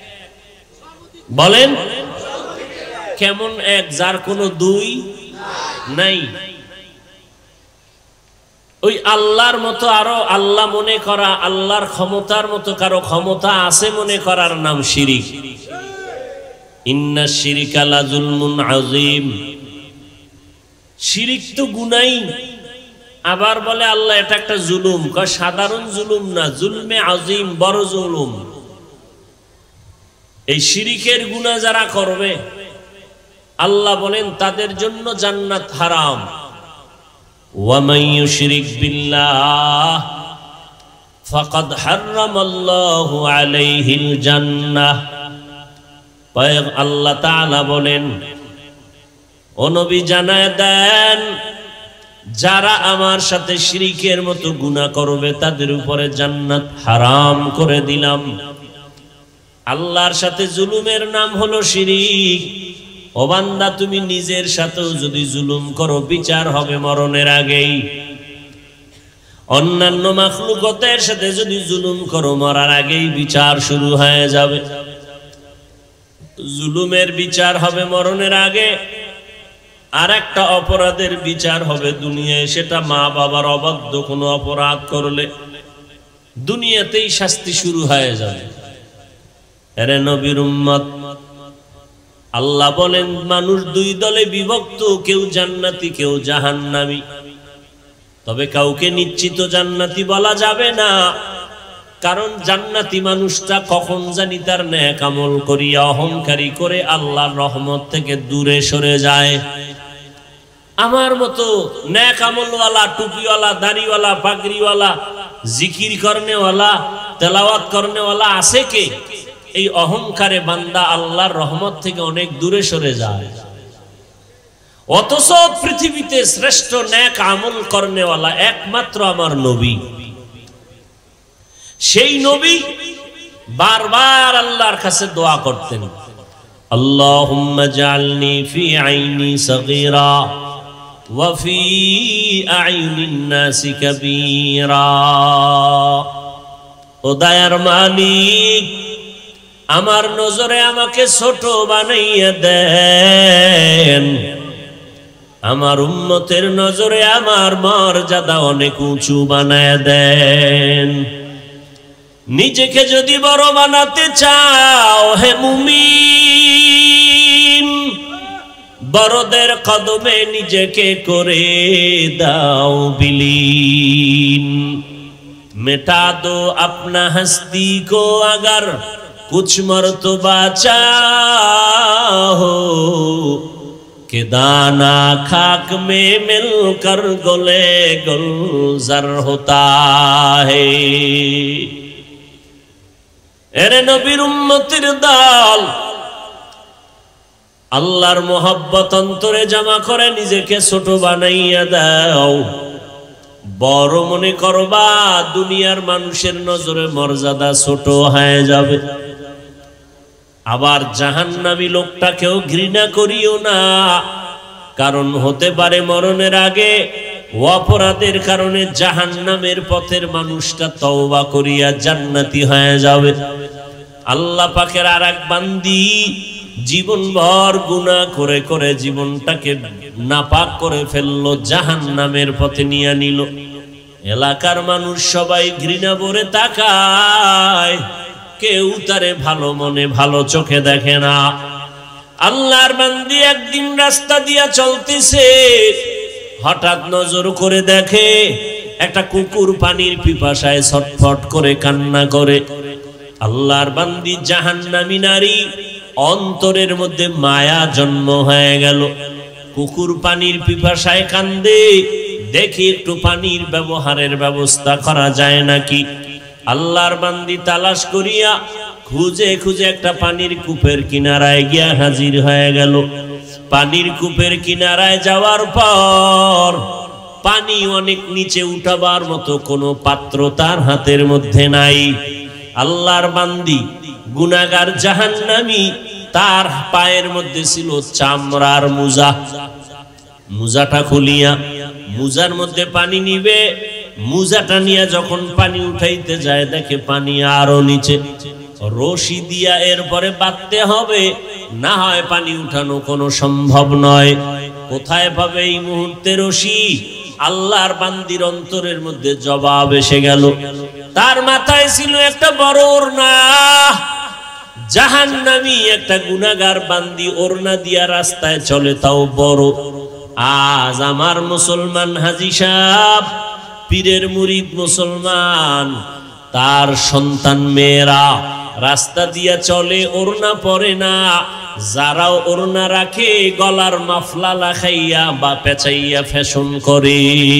বলেন? কেমন এক? যার কোনো দুই নাই। ওই আল্লাহর মতো আরো আল্লাহ মনে করা, আল্লাহর ক্ষমতার মতো কারো ক্ষমতা আছে মনে করার নাম শিরিক। ইন্না শিরিকা লাযুলমুন আযীম। শিরিক তো গুনাই, আবার বলে আল্লাহ এটা একটা জুলুম। সাধারণ জুলুম না, জুলমে আযীম, বড় জুলুম। এই শিরিকের গুনাহ যারা করবে আল্লাহ বলেন তাদের জন্য জান্নাত হারাম। ওয়ামান ইউশরিক বিল্লাহ ফাকাদ হারামাল্লাহু আলাইহিল জান্নাহ। আল্লাহ তাআলা বলেন, ও নবী জানায় দেন, যারা আমার সাথে শিরিকের মতো গুনাহ করবে তাদের উপরে জান্নাত হারাম করে দিলাম। আল্লাহর সাথে জুলুমের নাম হলো শিরিক। ও বান্দা, তুমি নিজের সাথেও যদি জুলুম করো বিচার হবে মরণের আগেই। অন্যান্য মাখলুকাতের সাথে যদি জুলুম করো মরার আগেই বিচার শুরু হয়ে যাবে। জুলুমের বিচার হবে মরণের আগে। আর একটা অপরাধের বিচার হবে দুনিয়ায়, সেটা মা বাবার অবাধ্য কোনো অপরাধ করলে দুনিয়াতেই শাস্তি শুরু হয়ে যাবে। আরে নবীর উম্মত, আল্লাহ বলেন মানুষ দুই দলে বিভক্ত, কেউ জান্নাতি কেউ জাহান্নামী। তবে কাউকে নিশ্চিত জান্নাতি বলা যাবে না, কারণ জান্নাতি মানুষটা কখন জানি তার নেক আমল করিয়া অহংকারী করে আল্লাহর রহমত থেকে দূরে সরে যায়। আমার মতো নেক আমলওয়ালা, টুপিওয়ালা, দাড়িওয়ালা, পাগড়িওয়ালা, জিকির করনেওয়ালা, তেলাওয়াত করনেওয়ালা আছে কে? এই অহংকারে বান্দা আল্লাহর রহমত থেকে অনেক দূরে সরে যায়। অথচ পৃথিবীতে শ্রেষ্ঠ নেক আমল করনেওয়ালা একমাত্র আমার নবী। সেই নবী বারবার আল্লাহর কাছে দোয়া করতেন, আল্লাহুম্মা জাআলনি ফি আইনি সগীরা ওয়া ফি আইনিন নাসি কাবীরা। ও দয়ার মালিক, আমার নজরে আমাকে ছোট বানাইয়া দেন, আমার উম্মতের নজরে আমার মর্যাদা অনেক উঁচু বানায় দেন। নিজেকে যদি বড় বানাতে চাও হে মুমিন, বড়দের কদমে নিজেকে করে দাও বিলীন। मिटा दो अपना हस्ती को अगर कुछ मर्तबा चाहो कि दाना खाक में मिलकर गले गुलजार होता है। एरे नबीर उम्मतिर दाल আল্লাহর মোহাব্বত অন্তরে জমা করে নিজেকে ছোট বানাইয়া দাও। বড় মনে করবা, দুনিয়ার মানুষের নজরে মর্যাদা ছোট হয়ে যাবে। আবার জাহান্নামী লোকটাকেও ঘৃণা করিও না, কারণ হতে পারে মরণের আগে অপরাধের কারণে জাহান্নামের পথের মানুষটা তওবা করিয়া জান্নাতি হয়ে যাবে। আল্লাহ পাকের আরেক বান্দি জীবনভর গুনাহ করে করে জীবনটাকে নাপাক করে ফেললো, জাহান্নামের পথে নিয়ে নিল। এলাকার মানুষ সবাই ঘৃণা ভরে তাকায়, কেউ তারে ভালো মনে ভালো চোখে দেখে না। আল্লাহর বান্দি একদিন রাস্তা দিয়া চলতেছে, হঠাৎ নজর করে দেখে একটা কুকুর পানির পিপাসায় ছটফট করে কান্না করে। আল্লাহর বান্দি জাহান্নামী নারী, অন্তরের মধ্যে মায়া জন্ম হয়ে গেল। কুকুর পানির পিপাসায় কান্দে, দেখি একটু পানির ব্যবহারের ব্যবস্থা করা যায় নাকি। আল্লাহর বান্দি তালাশ করিয়া খুঁজে খুঁজে একটা পানির কূপের কিনারায় গিয়া হাজির হয়ে গেল। পানির কূপের কিনারায় যাওয়ার পর পানি অনেক নিচে উঠাবার মতো কোনো পাত্র তার হাতের মধ্যে নাই। আল্লাহর বান্দি গুনাহগার জাহান্নামী, তার পায়ের মধ্যে ছিল চামড়ার মুজা। মুজাটা খুলিয়া মুজার মধ্যে পানি নিবে, মুজাটা নিয়ে যখন পানি উঠাইতে যায় দেখে পানি আরো নিচে। রশি দিয়া এরপরে বাঁধতে হবে, না হয় পানি উঠানো কোনো সম্ভব নয়। কোথায় পাবে এই মুহূর্তে রশি? আল্লাহর বান্দির অন্তরের মধ্যে জবাব এসে গেল। তার মাথায় ছিল একটা বড় ওড়না। জাহান্নামী একটা গুনাহগার বান্দি ওড়না দিয়া রাস্তায় চলে, তাও বড়। আজ আমার মুসলমান হাজী সাহেব, পীরের মুরিদ মুসলমান, তার সন্তান মেয়েরা রাস্তা দিয়া চলে, ওড়না পরে না। যারাও ওড়না রাখে গলার মাফলা লাগাইয়া বা পেঁচাইয়া ফ্যাশন করে,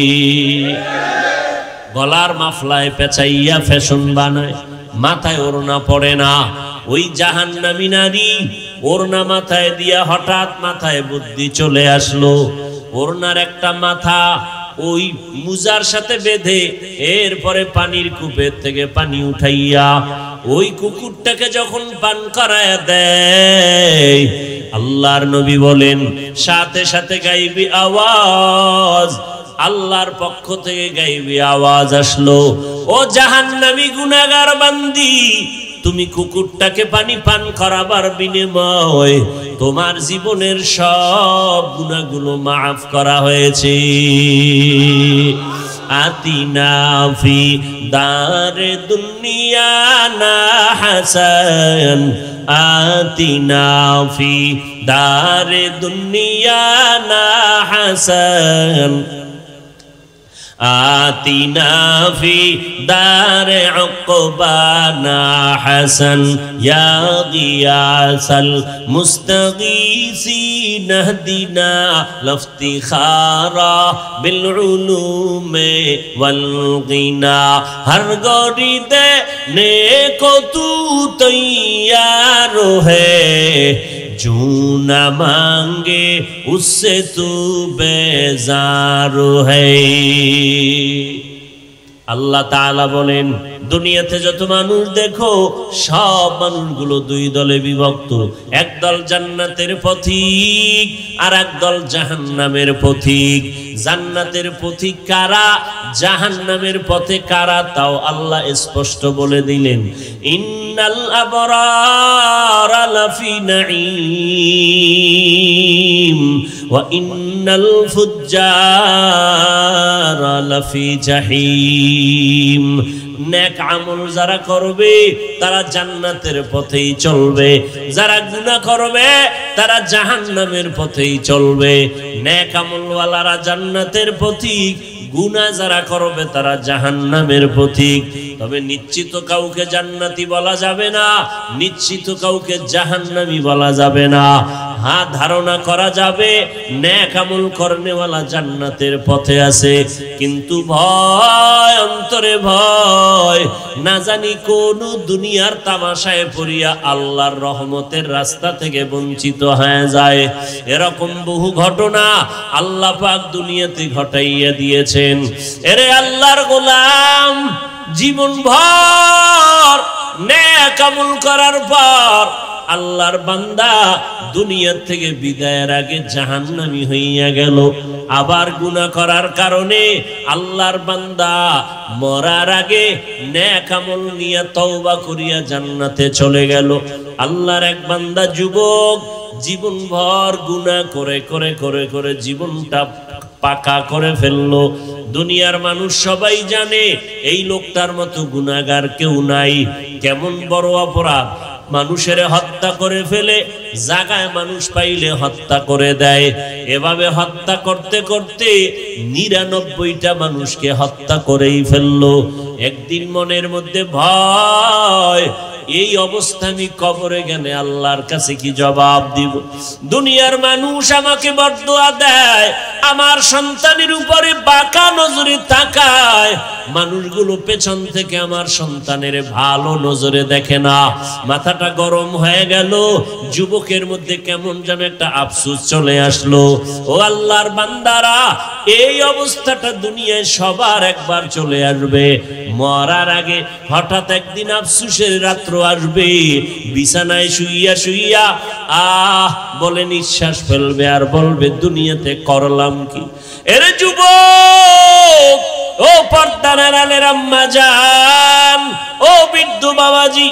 গলার মাফলায় পেঁচাইয়া ফ্যাশন বানায়, মাথায় ওড়না পড়ে না। ওই জাহান্নামী নারী ওড়না মাথায় দিয়া হঠাৎ মাথায় বুদ্ধি চলে আসলো, ওড়নার একটা মাথা ওই মুজার সাথে বেঁধে এরপরে পানির কূপের থেকে পানি উঠাইয়া ওই কুকুরটাকে যখন পান করায়া দেয়, আল্লাহর নবী বলেন সাথে সাথে গাইবি আওয়াজ, আল্লাহর পক্ষ থেকে গাইবি আওয়াজ আসলো, ও জাহান্নামী গুনাহগার বান্দি, তুমি কুকুরটাকে পানি পান করাবার বিনিময় তোমার জীবনের সব গুনাহগুলো মাফ করা হয়েছে। আতিনা ফি দারে দুনিয়া না হাসান, আতিনা ফি দারে দুনিয়া না হাসান, आतिना फी दारे उक़बाना हसन, या गियासल मुस्तगीसीन हदीना लफ्तिखारा बिल उलूमे वल गिना। हर गौरी देने को तू तैयार है, जो न मांगे उससे तू बेजार है। আল্লাহ তাআলা বলেন দুনিয়াতে যত মানুষ দেখো সব মানুষগুলো দুই দলে বিভক্ত, একদল জান্নাতের পথিক আর একদল জাহান্নামের পথিক। জান্নাতের পথিক কারা, জাহান্নামের পথে কারা, তাও আল্লাহ স্পষ্ট বলে দিলেন, ইন্নাল আবরারা লাফি নাঈম ওয়া ইন্নাল ফুজ্জারা লাফি জাহিম। নেক আমল যারা করবে তারা জান্নাতের পথেই চলবে, যারা গুনাহ করবে তারা জাহান্নামের পথেই চলবে। নেক আমলওয়ালারা জান্নাতের পথিক, গুনাহ যারা করবে তারা জাহান্নামের পথিক। তবে নিশ্চিত কাউকে জান্নাতি বলা যাবে না, নিশ্চিত কাউকে জাহান্নামী বলা যাবে না। হ্যাঁ, ধারণা করা যাবে নেক আমল করনেওয়ালা জান্নাতের পথে আছে, কিন্তু ভয়, অন্তরে ভয়, না জানি কোন দুনিয়ার তামাশায় পড়িয়া আল্লাহর রহমতের রাস্তা থেকে বঞ্চিত হয়ে যায়। এরকম বহু ঘটনা আল্লাহ পাক দুনিয়াতে ঘটাইয়া দিয়েছেন। এরে আল্লাহর গোলাম, জীবন ভর নেক আমল করার পর আল্লাহর বান্দা দুনিয়া থেকে বিদায়ের আগে জাহান্নামী হইয়া গেল। আবার গুনাহ করার কারণে আল্লাহর বান্দা মরার আগে নেক আমল নিয়ে তওবা করিয়া জান্নাতে চলে গেল। আল্লাহর এক বান্দা যুবক জীবন ভর গুনাহ করে করে করে করে জীবনটা পাকা করে ফেললো। দুনিয়ার মানুষ সবাই জানে এই লোকটার মতো গুনাহগার কেউ নাই। কেমন বড় অপরাধ, মানুষের হত্যা করে ফেলে, জায়গায় মানুষ পাইলে হত্যা করে দেয়। এভাবে হত্যা করতে করতে ৯৯টা মানুষকে হত্যা করেই ফেললো। একদিন মনের মধ্যে ভয়, এই অবস্থা আমি কবরে গেলে আল্লাহর কাছে কি জবাব দিব? দুনিয়ার মানুষ আমাকে বরদোয়া দেয়, আমার সন্তানের উপরে বাঁকা নজরে তাকায়, মানুষগুলো পেছন থেকে আমার সন্তানের ভালো নজরে দেখে না। মাথাটা গরম হয়ে গেল, যুবকের মধ্যে কেমন যেন একটা আফসোস চলে আসলো। ও আল্লাহর বান্দারা, এই অবস্থাটা দুনিয়ায় সবার একবার চলে আসবে। মরার আগে হঠাৎ একদিন আফসোসের রাত্র আসবে। বিছানায় শুইয়া শুইয়া বলে নিঃশ্বাস ফেলবে আর বলবে দুনিয়াতে করলাম কি। এরে যুবক, ও পর্দার আড়ালের আম্মা জান, ও বৃদ্ধ বাবাজি,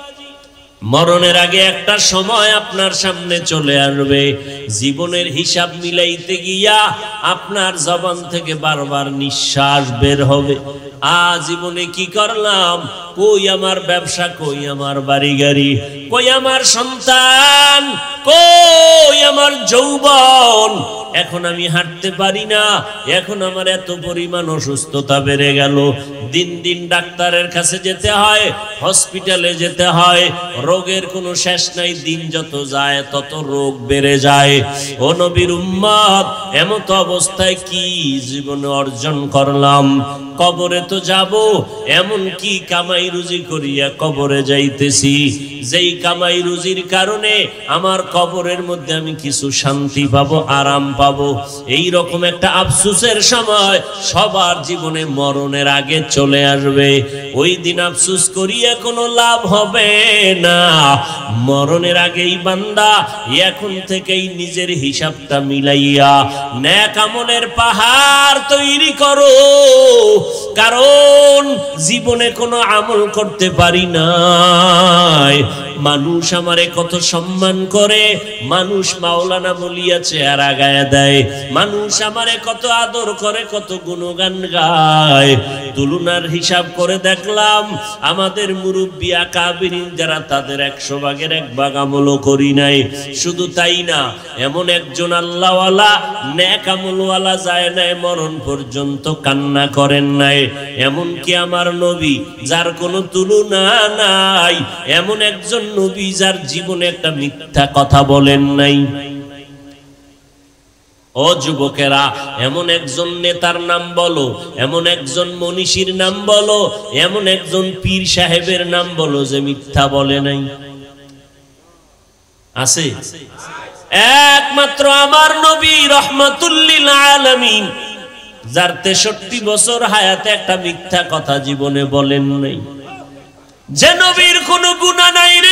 মরণের আগে একটা সময় আপনার সামনে চলে আসবে। জীবনের হিসাব মিলাইতে গিয়া আপনার জবান থেকে বারবার নিঃশ্বাস বের হবে। জীবনে কি করলাম, কই আমার ব্যবসা, কই আমার বাড়ি গাড়ি, কই আমার সন্তান, কই আমার যৌবন। এখন আমি হাঁটতে পারি না, এখন আমার এত পরিমাণ অসুস্থতা বেড়ে গেল। দিন দিন ডাক্তারের কাছে যেতে হয়, হসপিটালে যেতে হয়, রোগের কোনো শেষ নাই। দিন যত যায় তত রোগ বেড়ে যায়। ও নবীর উম্মত, এমত অবস্থায় কি জীবনে অর্জন করলাম? কবরে তো যাব, এমন কি কামাই রুজি করিয়া কবরে যাইতেছি, যেই কামাই রুজির কারণে আমার কবরের মধ্যে আমি কিছু শান্তি পাবো, আরাম পাবো। এই রকম একটা আফসোসের সময় সবার জীবনে মরণের আগে চলে আসবে। ওই দিন আফসোস করিয়া কোনো লাভ হবে না। মরণের আগেই বান্দা এখন থেকেই নিজের হিসাবটা মিলাইয়া নেক আমলের পাহাড় তৈরি করো। কারণ জীবনে কোনো আমল করতে পারি নাই। মানুষ আমারে কত সম্মান করে, মানুষ মাওলানা বলিয়া চেহারা গায়ে দেয়, মানুষ আমারে কত আদর করে, কত গুণগান গায়। তুলনার হিসাব করে দেখলাম আমাদের মুরব্বী আকাবিরিন যারা, তাদের ১০০ ভাগের ১ ভাগ আমলও করি নাই। শুধু তাই না, এমন একজন আল্লাহওয়ালা নেক আমলওয়ালা যায় নাই, মরণ পর্যন্ত কান্না করেন নাই। এমনকি আমার নবী যার কোনো তুলনা নাই, এমন একজন নবী যার জীবনে একটা মিথ্যা কথা বলেন নাই। ও যুবকেরা, এমন একজন নেতার নাম বলো, এমন একজন মনীষীর নাম বলো, এমন একজন পীর সাহেবের নাম বলো যে মিথ্যা বলে নাই। আছে? একমাত্র আমার নবী রহমাতুল লিল আলামিন, যার 63 বছর হায়াতে একটা মিথ্যা কথা জীবনে বলেন নাই। যে নবীর কোনো গুনাহ নাই রে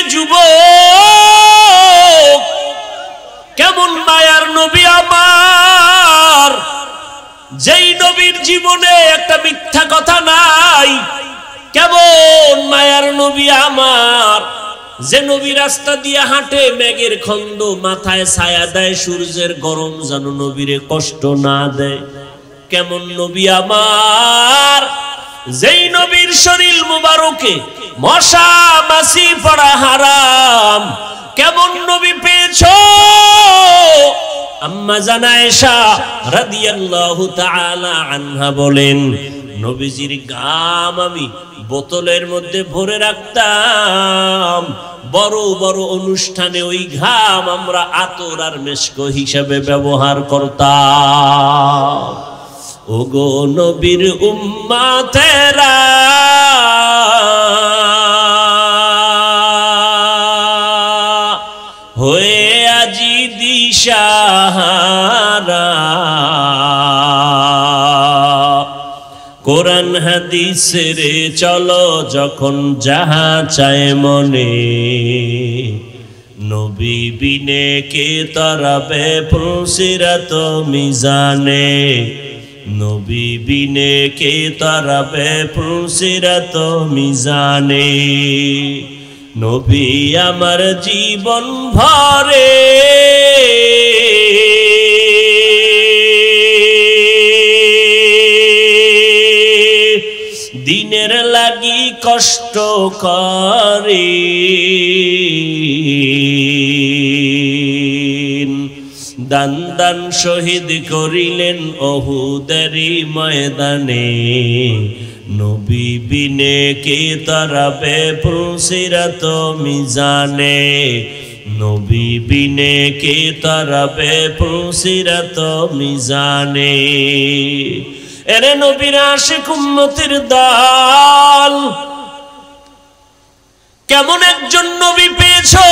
যুবক। কেমন মায়ার নবী আমার, যেই নবীর জীবনে একটা মিথ্যা কথা নাই। কেমন মায়ার নবী আমার, যে নবী রাস্তা দিয়ে হাঁটে মেঘের খন্ড মাথায় ছায়া দেয়, সূর্যের গরম যেন নবীরে কষ্ট না দেয়। কেমন নবী আমার, যেই নবীর শরীর মুবারকে মশা মাছি পড়া হারাম। কেমন নবী পেয়েছো? আম্মা জান আয়েশা রাদিয়াল্লাহু তাআলা আনহা বলেন, নবীজির গাম আমি বোতলের মধ্যে ভরে রাখতাম। বড় বড় অনুষ্ঠানে ওই ঘাম আমরা আতর আর মেশক হিসেবে ব্যবহার করতাম। ওগো নবীর উম্মতেরা, হয়ে আজি দিশাহারা, কোরআন হাদিস রে চলো যখন যাহা চায় মনে, নবী বিনে কে তরাবে পুলসিরাত মিজানে, নবী বিনে কে তরাবে পুলসিরাত মিজানে। নবী আমার জীবন ভরে দিনের লাগি কষ্ট করে, দান দান শহীদ করিলেন ওহুদেরই ময়দানে, নবী বিনে কে তরাবে পুলসিরাত মিজানে, নবী বিনে কে তরাবে পুলসিরাত মিজানে। এরে নবীর আশিক উম্মতের দল, কেমন একজন নবী পেয়েছো,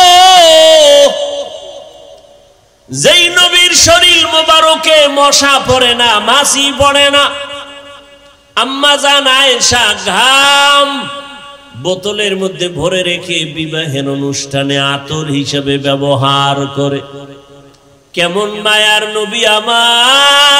যেই নবীর শরীর মোবারকে মশা পড়ে না, মাছি পড়ে না। আম্মা জান আয়েশা ঘাম বোতলের মধ্যে ভরে রেখে বিবাহের অনুষ্ঠানে আতর হিসেবে ব্যবহার করে। কেমন মায়ার নবী আমার,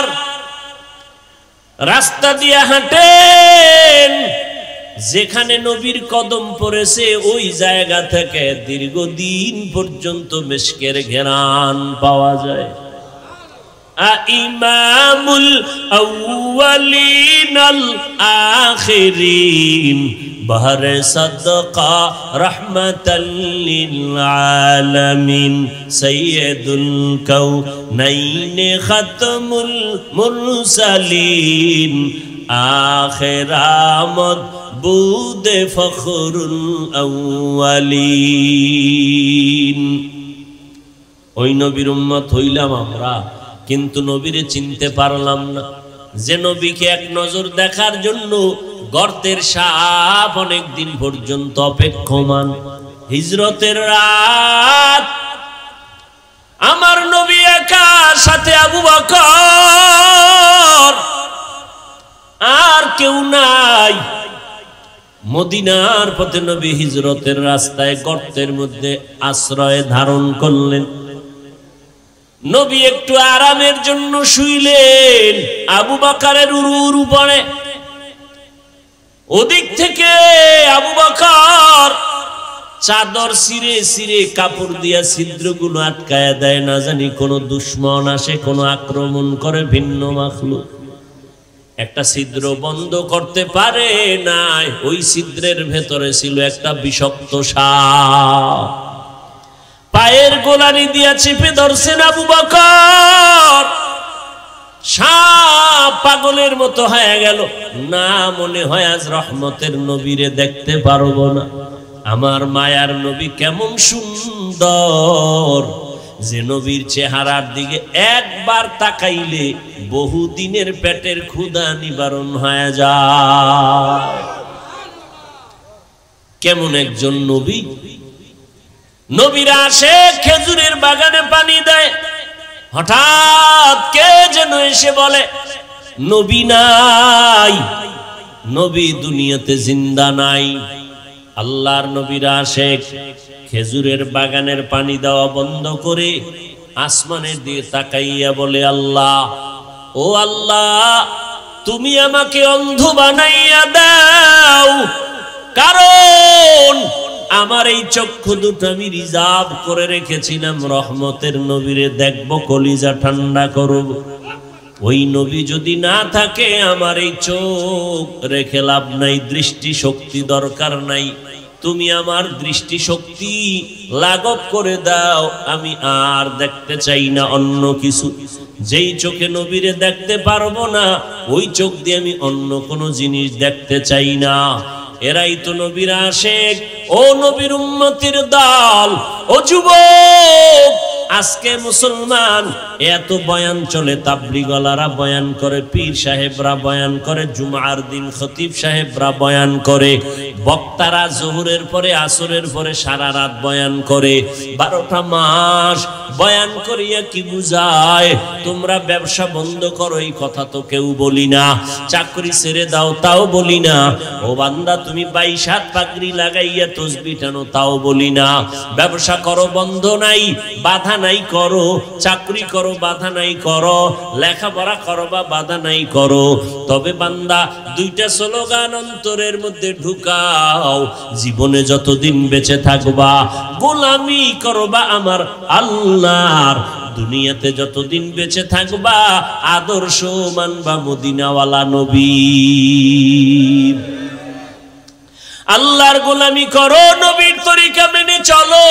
রাস্তা দিয়ে হাঁটেন, যেখানে নবীর কদম পড়েছে ওই জায়গা থেকে দীর্ঘদিন পর্যন্ত মিশকের ঘ্রাণ পাওয়া যায়। ইমামুল আউয়ালিন আল আখিরিন, বহরে সাদকা রহমাতাল লিল আলামিন, সাইয়্যিদুল কাউনাইন খাতমুল মুরসালিন, আখিরামত বুদে ফখরুল আউয়ালিন। ওই নবীর উম্মত হইলাম আমরা, কিন্তু নবীরে চিনতে পারলাম না। যে নবীকে এক নজর দেখার জন্য গর্তের সাপ অনেক দিন পর্যন্ত অপেক্ষমান। হিজরতের রাত, আমার নবী একা, সাথে আবু বকর, আর কেউ নাই। মদিনার পথে নবী হিজরতের রাস্তায় গর্তের মধ্যে আশ্রয় ধারণ করলেন। নবী একটু আরামের জন্য শুইলেন, আবু বকরের উরু পড়ে। ওদিক থেকে আবু বকর চাদর ছিঁড়ে ছিঁড়ে কাপড় দিয়া ছিদ্রগুলো আটকায়া দেয়, না জানি কোনো দুশ্মন আসে, কোনো আক্রমণ করে ভিন্ন মাখলুক। একটা ছিদ্র বন্ধ করতে পারে না, ওই ছিদ্রের ভেতরে ছিল একটা বিষাক্ত সাপ। পায়ের গোলানি দিয়া চেপে ধরছেন আবু বকর। সাপ পাগলের মতো হয়ে গেল, না মনে হয় আজ রহমতের নবীরে দেখতে পারবো না। আমার মায়ার নবী কেমন সুন্দর, যে নবীর চেহারার দিকে একবার তাকাইলে বহুদিনের পেটের ক্ষুধা নিবারণ হয়ে যায়। কেমন একজন নবী, নবীরা আসে খেজুরের বাগানে পানি দেয়, হঠাৎ কে যেন এসে বলে নবী নাই, নবী দুনিয়াতে জিন্দা নাই। আল্লাহর নবীরা আসে খেজুরের বাগানের পানি দেওয়া বন্ধ করে আসমানের দিকে তাকাইয়া বলে আল্লাহ, ও আল্লাহ, তুমি আমাকে অন্ধ বানাইয়া দাও, কারণ আমার এই চক্ষু দুটো আমি রিজার্ভ করে রেখেছিলাম রহমতের নবীরে দেখব, কলিজা ঠান্ডা করব। ওই নবী যদি না থাকে আমার এই চোখ রেখে লাভ নাই, দৃষ্টি শক্তি দরকার নাই, তুমি আমার দৃষ্টি শক্তি লাঘব করে দাও, আমি আর দেখতে চাই না অন্য কিছু। যেই চোখে নবীরে দেখতে পারবো না ওই চোখ দিয়ে আমি অন্য কোনো জিনিস দেখতে চাই না। এরাই তো নবীর আশিক। ও নবীর উম্মতের দল, ও যুবক, আজকে মুসলমান এত বয়ান চলে, তাবলীগওয়ালারা বয়ান করে, পীর সাহেবরা বয়ান করে, জুমার দিন খতিব সাহেবরা বয়ান করে, বক্তারা জোহরের পরে আসরের পরে সারা রাত বয়ান করে, 12টা মাস বয়ান করিয়া কি বুঝায়? তোমরা ব্যবসা বন্ধ করো এই কথা তো কেউ বলি না, চাকরি ছেড়ে দাও তাও বলি না, ও বান্দা তুমি 22 হাত পাগড়ি লাগাইয়া তসবিহ টানো তাও বলি না, ব্যবসা করো বন্ধ নাই বাধা নাই করো, চাকরি করো বাধা নাই করো, লেখাপড়া করো বা বাধা নাই করো। তবে বান্দা দুইটা স্লোগান অন্তরের মধ্যে ঢুকাও, জীবনে যতদিন বেঁচে থাকবা গোলামি করবা আমার আল্লাহর, দুনিয়াতে যতদিন বেঁচে থাকবা আদর্শ মানবা মদিনাওয়ালা নবীর। আল্লাহর গোলামি করো, নবীর তরিকা মেনে চলো।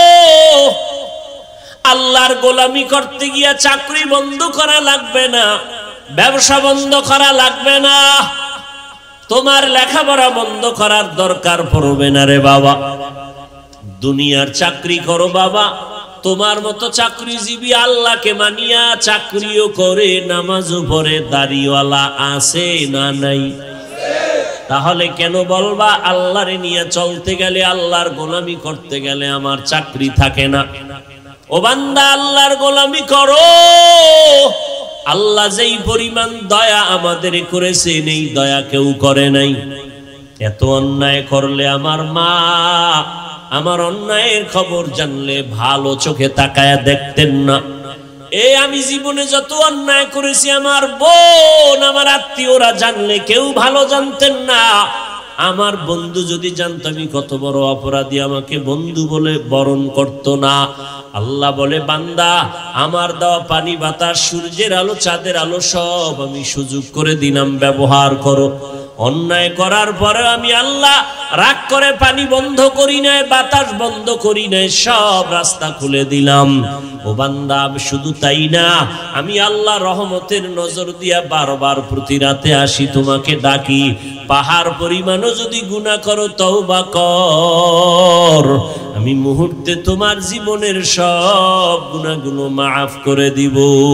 আল্লাহর গোলামি করতে গিয়া চাকরি বন্ধ করা লাগবে না, ব্যবসা বন্ধ করা লাগবে না, তোমার লেখাপড়া বন্ধ করার দরকার পড়বে না রে বাবা। দুনিয়ার চাকরি করো বাবা, তোমার মতো চাকরিজীবী আল্লাহকে মানিয়া চাকরিও করে, নামাজও পড়ে, দাড়িওয়ালা আছে না নাই? তাহলে কেন বলবা আল্লাহরে নিয়ে চলতে গেলে, আল্লাহর গোলামি করতে গেলে আমার চাকরি থাকে না? ও বান্দা, আল্লাহর গোলামি করো। আল্লাহ যেই পরিমাণ দয়া আমাদের করেছেন এই দয়া কেউ করে নাই। এত অন্যায় করলে আমার মা আমার অন্যায়ের খবর জানলে ভালো চোখে তাকায়া দেখতেন না। আমি জীবনে যত অন্যায় করেছি আমার বোন আমার আত্মীয়রা জানলে কেউ ভালো জানতেন না। আমার বন্ধু যদি জানতো আমি কত বড় অপরাধী আমাকে বন্ধু বলে বরণ করতো না। আল্লাহ বলে, বান্দা আমার দেওয়া পানি বাতাস সূর্যের আলো চাঁদের আলো সব আমি সুযোগ করে দিলাম, ব্যবহার করো। অন্যায় করার পরে আমি আল্লাহ রাগ করে পানি বন্ধ করি নাই, বাতাস বন্ধ করি নাই, সব রাস্তা খুলে দিলাম। ও বান্দা, শুধু তাই না, আমি আল্লাহ রহমতের নজর দিয়া বারবার প্রতি রাতে আসি তোমাকে ডাকি। পাহাড় পরিমাণও যদি গুনাহ করো তওবা কর, আমি মুহূর্তে তোমার জীবনের সব গুনাহগুলো মাফ করে দিব।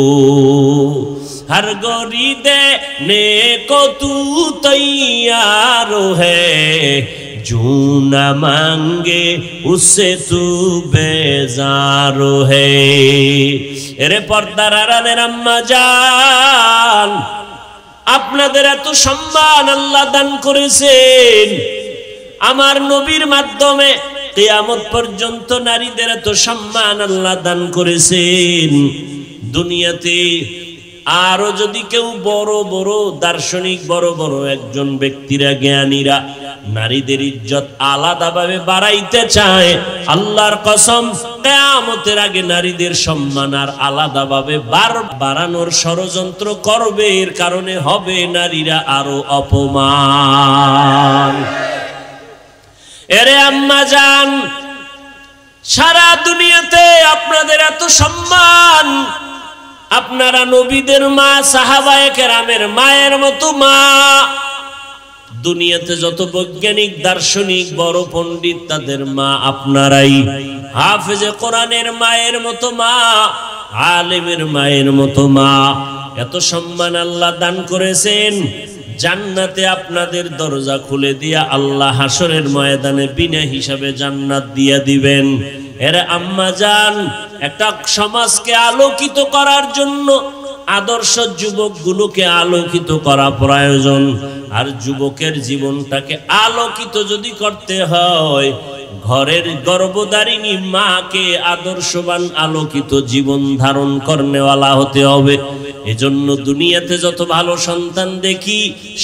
हर गोरी देने को तू तैयार है, जो न मांगे उससे तू बेजार है। এরে পর্দার আড়ালের আম্মা জান, আপনাদের এত সম্মান আল্লাহ দান করেছেন, আমার নবীর মাধ্যমে কিয়ামত পর্যন্ত নারীদের এত সম্মান আল্লাহ দান করেছেন। দুনিয়াতে আরো যদি কেউ বড় বড় দার্শনিক বড় বড় একজন ব্যক্তিরা জ্ঞানীরা নারীদের ইজ্জত আলাদাভাবে বাড়াইতে চায়, আল্লাহর কসম কিয়ামতের আগে নারীদের সম্মান আর আলাদাভাবে বাড়ানোর ষড়যন্ত্র করবে, এর কারণে হবে নারীরা আরো অপমান। এরে আম্মা জান, সারা দুনিয়াতে আপনাদের এত সম্মান, আপনারা নবীদের মা, সাহাবায়ে কেরামের মায়ের মতো মা। দুনিয়াতে যত বৈজ্ঞানিক দার্শনিক বড় পণ্ডিত তাদের মা আপনারাই। হাফেজে কোরআনের মায়ের মতো মা, আলেমের মায়ের মতো মা। এত সম্মান আল্লাহ দান করেছেন, জান্নাতে আপনাদের দরজা খুলে দিয়া আল্লাহ হাসরের ময়দানে বিনা হিসাবে জান্নাত দিয়া দিবেন। এর আম্মা জান, একটা সমাজকে আলোকিত করার জন্য আদর্শ যুবকগুলোকে আলোকিত করা প্রয়োজন। আর যুবকের জীবনটাকে আলোকিত যদি করতে হয়, ঘরের গর্ভধারিণী মাকে আদর্শবান আলোকিত জীবন ধারণ করনেওয়ালা হতে হবে। এজন্য দুনিয়াতে যত ভালো সন্তান দেখি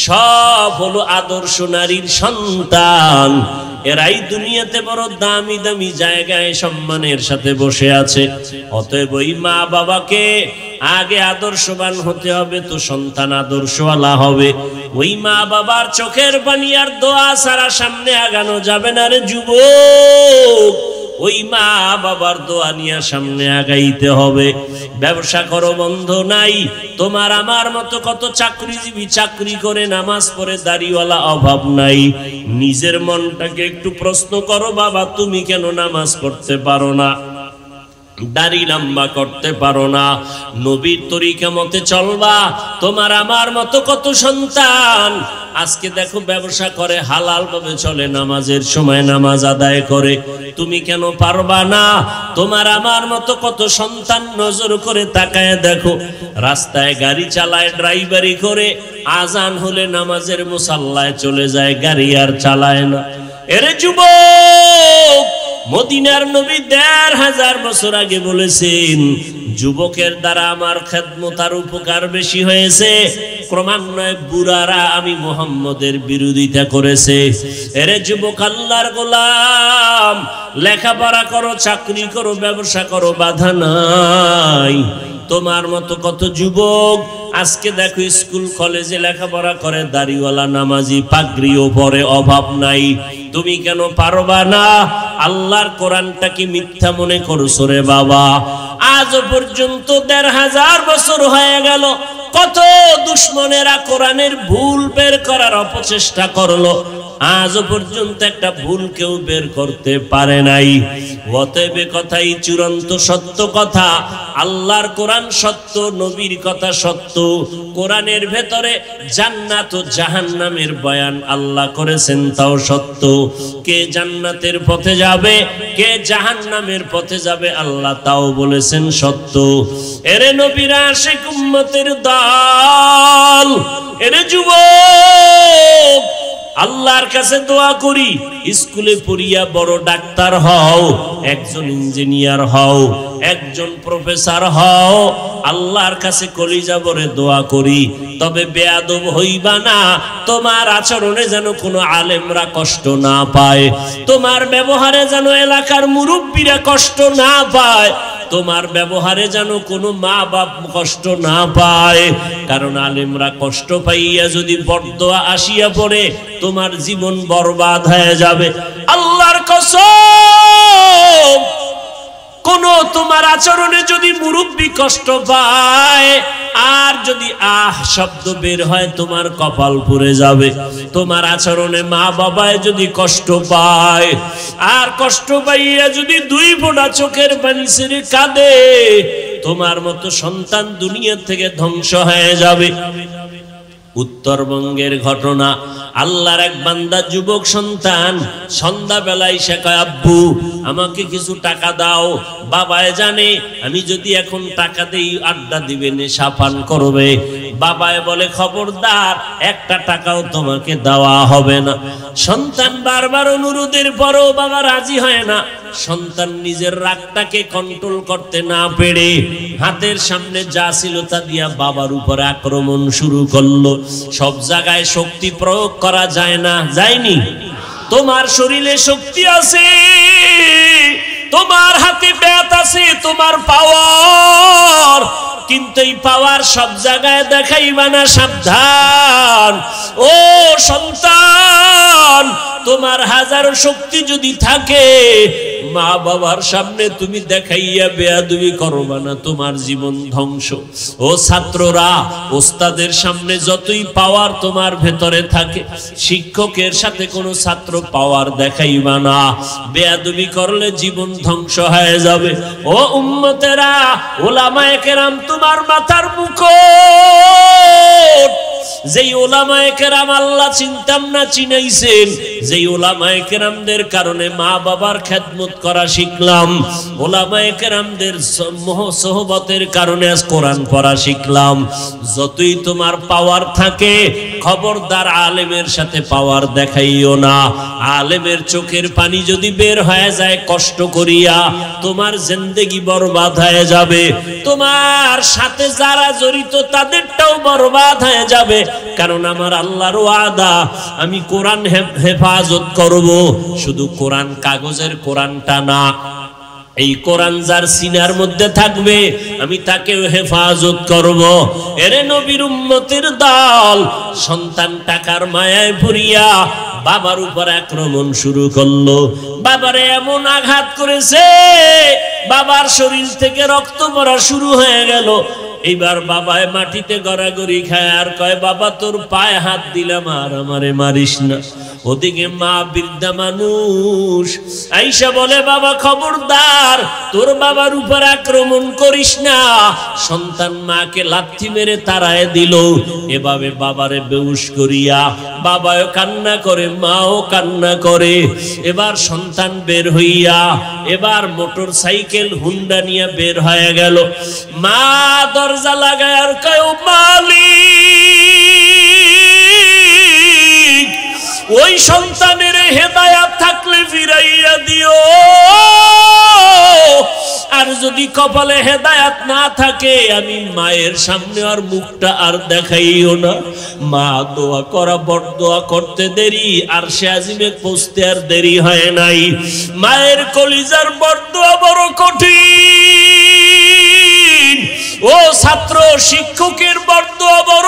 সব হলো আদর্শ নারীর সন্তান। এরাই দুনিয়াতে বড় দামি দামি জায়গায় সম্মানের সাথে বসে আছে। অতএব ওই মা বাবাকে আগে আদর্শবান হতে হবে, তো সন্তান আদর্শওয়ালা হবে। ওই মা বাবার চোখের পানি আর দোয়া ছাড়া সামনে আগানো যাবে না রে যুবক। ওই মা বাবার দোয়া নিয়ে সামনে আগাইতে হবে। ব্যবসা করো বন্ধ নাই, তোমার আমার মতো কত চাকরিজীবী চাকরি করে নামাজ পড়ে দাড়িওয়ালা অভাব নাই। নিজের মনটাকে একটু প্রশ্ন করো, বাবা তুমি কেন নামাজ পড়তে পারো না, দাড়ি লম্বা করতে পারো না, নবীর তরিকা মতে চলবা? তোমার আমার মতো কত সন্তান আজকে দেখো ব্যবসা করে, হালাল ভাবে চলে, নামাজের সময় নামাজ আদায় করে, তুমি কেন পারবা না? তোমার আমার মতো কত সন্তান নজর করে তাকায় দেখো, রাস্তায় গাড়ি চালায়, ড্রাইভারি করে, আজান হলে নামাজের মুসাল্লায় চলে যায়, গাড়ি আর চালায় না। এরে যুবক, মদিনার নবী ১৫০০ বছর আগে বলেছেন, যুবকের দ্বারা আমার খেদমত আর উপকার বেশি হয়েছে, ক্রমান্বয়ে বুড়ারা আমি মুহাম্মদের বিরোধিতা করেছে। এরে যুবক, আল্লাহর গোলাম, লেখাপড়া করো, চাকরি করো, ব্যবসা করো, বাধা নাই। তোমার মতো কত যুবক আজকে দেখো স্কুল কলেজে লেখাপড়া করে, দাড়িওয়ালা, নামাজি, পাগড়িও পরে, অভাব নাই। তুমি কেন পারবা না? আল্লাহর কোরআনটা কি মিথ্যা মনে করছো রে বাবা? আজ পর্যন্ত ১৫০০ বছর হয়ে গেল, কত দুশ্মনেরা কোরআনের ভুল বের করার অপচেষ্টা করলো, আজ পর্যন্ত একটা ভুল কেউ বের করতে পারে নাই। অতএব কথাই চূড়ান্ত সত্য কথা, আল্লাহর কোরআন সত্য, নবীর কথা সত্য। কোরআনের ভেতরে জান্নাত ও জাহান্নামের বয়ান আল্লাহ করেছেন, তাও সত্য। কে জান্নাতের পথে যাবে, কে জাহান্নামের পথে যাবে, আল্লাহ তাও বলেছেন সত্য। এরে নবীর আশিক উম্মতের দল, এরে যুবক, আল্লাহর কাছে দোয়া করি, স্কুলে পড়িয়া বড় ডাক্তার হও, একজন ইঞ্জিনিয়ার হও, একজন প্রফেসর হও। আল্লাহর কাছে কলিজা ভরে দোয়া করি, তবে বেয়াদব হইবা না। তোমার আচরণে যেন কোনো আলেমরা কষ্ট না পায়, তোমার ব্যবহারে যেন এলাকার মুরব্বীরা কষ্ট না পায়, তোমার ব্যবহারে যেন কোনো মা বাপ কষ্ট না পায়। কারণ আলেমরা কষ্ট পাইয়া যদি বরদোয়া আসিয়া পড়ে, তোমার জীবন বরবাদ হয়ে যাবে। আল্লাহর কসম, কোন তোমার আচরণে যদি মুরব্বী কষ্ট পায়, আর যদি আহ শব্দ বের হয়, তোমার কপাল পুড়ে যাবে। তোমার আচরণে মা বাবায় যদি কষ্ট পায়, আর কষ্ট পাইয়া যদি ২ ফোঁটা চোখের পানি ছেড়ে কাঁদে, তোমার মতো সন্তান দুনিয়া থেকে ধ্বংস হয়ে যাবে। উত্তরবঙ্গের ঘটনা, আল্লাহর এক বান্দা যুবক সন্তান সন্ধ্যা বেলায় সে কয়, আব্বু আমাকে কিছু টাকা দাও। বাবায় জানে আমি যদি এখন টাকা দেই আড্ডা দিবে, নেশা পান করবে। বাবায় বলে, খবরদার, একটা টাকাও তোমাকে দেওয়া হবে না। সন্তান বারবার অনুরোধের পরও বাবা রাজি হয় না। সন্তান নিজের রাগটাকে কন্ট্রোল করতে না পেরে হাতের সামনে যা ছিল তা দিয়া বাবার উপরে আক্রমণ শুরু করলো। সব জায়গায় শক্তি প্রয়োগ করা যায় না, যায়নি? তোমার শরীরে শক্তি আছে, তোমার হাতে ব্যাত আছে, তোমার পাওয়ার, কিন্তু এই পাওয়ার সব জায়গায় দেখাইবা না, সাবধান। ও সন্তান, তোমার হাজারো শক্তি যদি থাকে, মা বাবার সামনে তুমি দেখাইয়া বেয়াদবি করবা না, তোমার জীবন ধ্বংস। ও ছাত্ররা, ওস্তাদের সামনে যতই পাওয়ার তোমার ভেতরে থাকে, শিক্ষকের সাথে কোনো ছাত্র পাওয়ার দেখাইবা না, বেয়াদবি করলে জীবন ধ্বংস হয়ে যাবে। ও উম্মতেরা, ওলামায়ে কেরাম তোমার মাথার মুকুট, যেই উলামায়ে কেরাম আল্লাহ চিনতাম না চিনাইছেন, যেই উলামায়ে কেরামদের কারণে মা বাবার খেদমত করা শিখলাম, উলামায়ে কেরামদের সোহবতের কারণে আজ কোরআন পড়া শিখলাম। যতই তোমার পাওয়ার থাকে খবরদার আলেমের সাথে পাওয়ার দেখাইও না। আলেমের চোখের পানি যদি বের হয়ে যায় কষ্ট করিয়া, তোমার জিন্দেগি বরবাদ হয়ে যাবে, তোমার সাথে যারা জড়িত তাদেরটাও বরবাদ হয়ে যাবে। কারণ আমার আল্লাহর ওয়াদা, আমি কোরআন হেফাজত করব। শুধু কোরআন কাগজের কোরআনটা না, এই কোরআন যার সিনার মধ্যে থাকবে আমি তাকেও হেফাজত করব। এরে নবীর উম্মতের দল, সন্তান টাকার মায়ায় পড়িয়া বাবার উপর আক্রমণ শুরু করলো। বাবারে এমন আঘাত করেছে, বাবার শরীর থেকে রক্ত পড়া শুরু হয়ে গেল। এইবার বাবায় মাটিতে গড়াগড়ি খায় আর কয়, বাবা তোর পায়ে হাত দিলাম আর আমারে মারিস না। ওদিকে মা বৃদ্ধা মানুষ আইসা বলে, বাবা খবরদার, তোর বাবার উপর আক্রমণ করিস না। সন্তান মাকে লাথি মেরে তাড়ায় দিল। এভাবে বাবারে বেহুশ করিয়া বাবাও কান্না করে, মাও কান্না করে। এবার সন্তান বের হইয়া এবার মোটর সাইকেল হুন্ডা নিয়ে বের হয়ে গেল। মা দরজা লাগায় আর কয়, মালিক ওই সন্তানের হেদায়াত থাকলে ফিরাইয়া দিও, আর যদি কপালে হেদায়াত না থাকে আমি মায়ের সামনে আর মুখটা আর দেখাইও না। মা দোয়া করা বড় দোয়া করতে দেরি, আর সে আজিমে পৌঁছতে আর দেরি হয় নাই। মায়ের কলিজার বড় দোয়া বড় কঠিন। ও ছাত্র শিক্ষকের বড় দোয়া বড়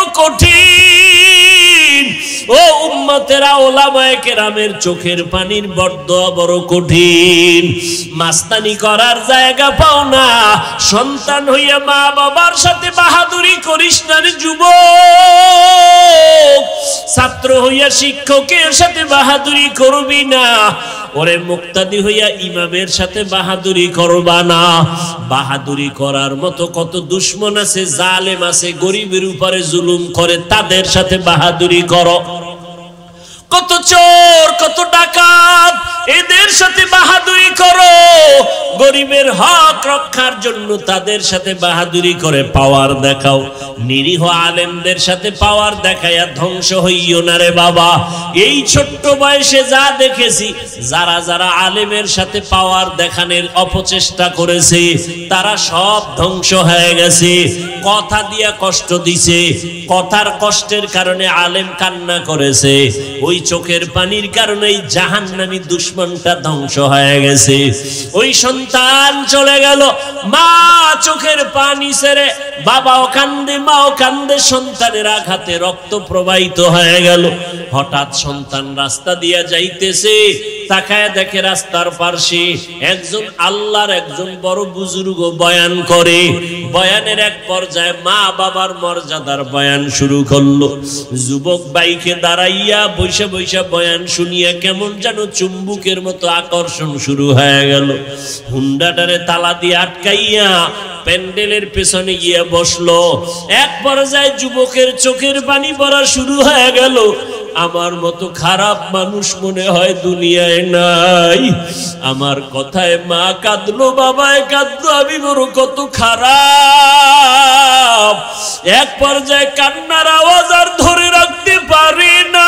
কঠিন। ও উম্মতেরা, ওলামায়ে কেরামের চোখের পানির বড় দোয়া বড় কঠিন। মাস্তানি করার জায়গা পাও না, সন্তান হইয়া মা বাবার সাথে বাহাদুরি করিস না রে যুবক। ছাত্র হইয়া শিক্ষকের সাথে বাহাদুরি করবি না। ওরে মুক্তাদি হইয়া ইমামের সাথে বাহাদুরি করবা না। বাহাদুরি করার মতো কত দুশ্মন আছে, জালেম আছে, গরিবের উপরে জুলুম করে, তাদের সাথে বাহাদুরি করো। কত চোর, কত ডাকাত, এদের সাথে বাহাদুরি করো। গরিবের হক রক্ষার জন্য তাদের সাথে বাহাদুরি করে পাওয়ার দেখাও। নিরীহ আলেমদের সাথে পাওয়ার দেখাইয়া ধ্বংস হইও না রে বাবা। এই ছোট্ট বয়সে যা দেখেছি, যারা যারা আলেমের সাথে পাওয়ার দেখানোর অপচেষ্টা করেছে তারা সব ধ্বংস হয়ে গেছে। কথা দিয়া কষ্ট দিছে, কথার কষ্টের কারণে আলেম কান্না করেছে। ওই চোখের পানির কারণে জাহান্নামী দুশ্মনটা ধ্বংস হয়ে গেছে। ওই সন্তান চলে গেল, মা চোখের পানি ছেড়ে, বাবাও কান্দে, মাও কান্দে, সন্তানের আঘাতে রক্ত প্রবাহিত হয়ে গেল। হঠাৎ সন্তান রাস্তা দিয়া যাইতেছে, তাকায় দেখে রাস্তার পাশে একজন আল্লাহর একজন বড় বুজুর্গ বয়ান করে। বয়ানের এক পর্যায়ে মা বাবার মর্যাদার বয়ান শুরু করলো। যুবক বাইকে দাঁড়াইয়া বৈশা বৈশা বয়ান শুনিয়া কেমন যেন চুম্বুকের মতো আকর্ষণ শুরু হয়ে গেল। হুন্ডাটারে তালা দিয়ে আটকাইয়া প্যান্ডেলের পেছনে গিয়ে বসলো। এক পর্যায়ে যুবকের চোখের পানি পড়া শুরু হয়ে গেল। আমার মতো খারাপ মানুষ মনে হয় দুনিয়ায় নাই। আমার কথায় মা কাঁদলো, বাবায় কাঁদলো, আমি বড় কত খারাপ। এক পর্যায়ে কান্নার আওয়াজ আর ধরে রাখতে পারি না।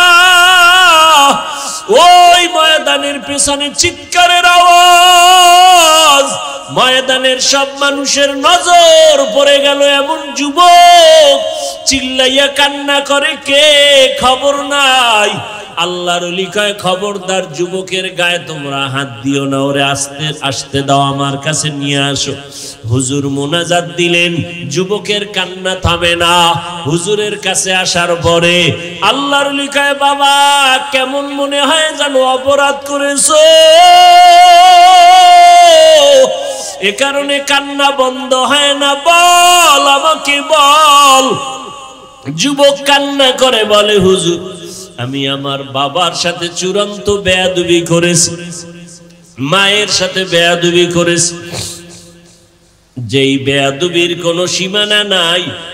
ওই ময়দানের পেছনে চিৎকারের আওয়াজ। ময়দানের সব মানুষের নজর পড়ে গেল এমন যুবক চিল্লাইয়া কান্না করে, কে খবর নাই। আল্লাহর ওলি কয়, খবরদার যুবকের গায়ে তোমরা হাত দিও না, ওরে আস্তে আসতে দাও, আমার কাছে নিয়ে আসো। হুজুর মোনাজাত দিলেন, যুবকের কান্না থামে না। হুজুরের কাছে আসার পরে আল্লাহর ওলি কয়, বাবা কেমন মনে হয় যেন অপরাধ করেছো, এ কারণে কান্না বন্ধ হয় না, বল আমাকে বল। যুবক কান্না করে বলে, হুজুর আমি আমার বাবার সাথে চূড়ান্ত বেয়াদবি করেছি, মায়ের সাথে বেয়াদবি করেছি, যেই বেয়াদবির কোনো সীমানা নাই।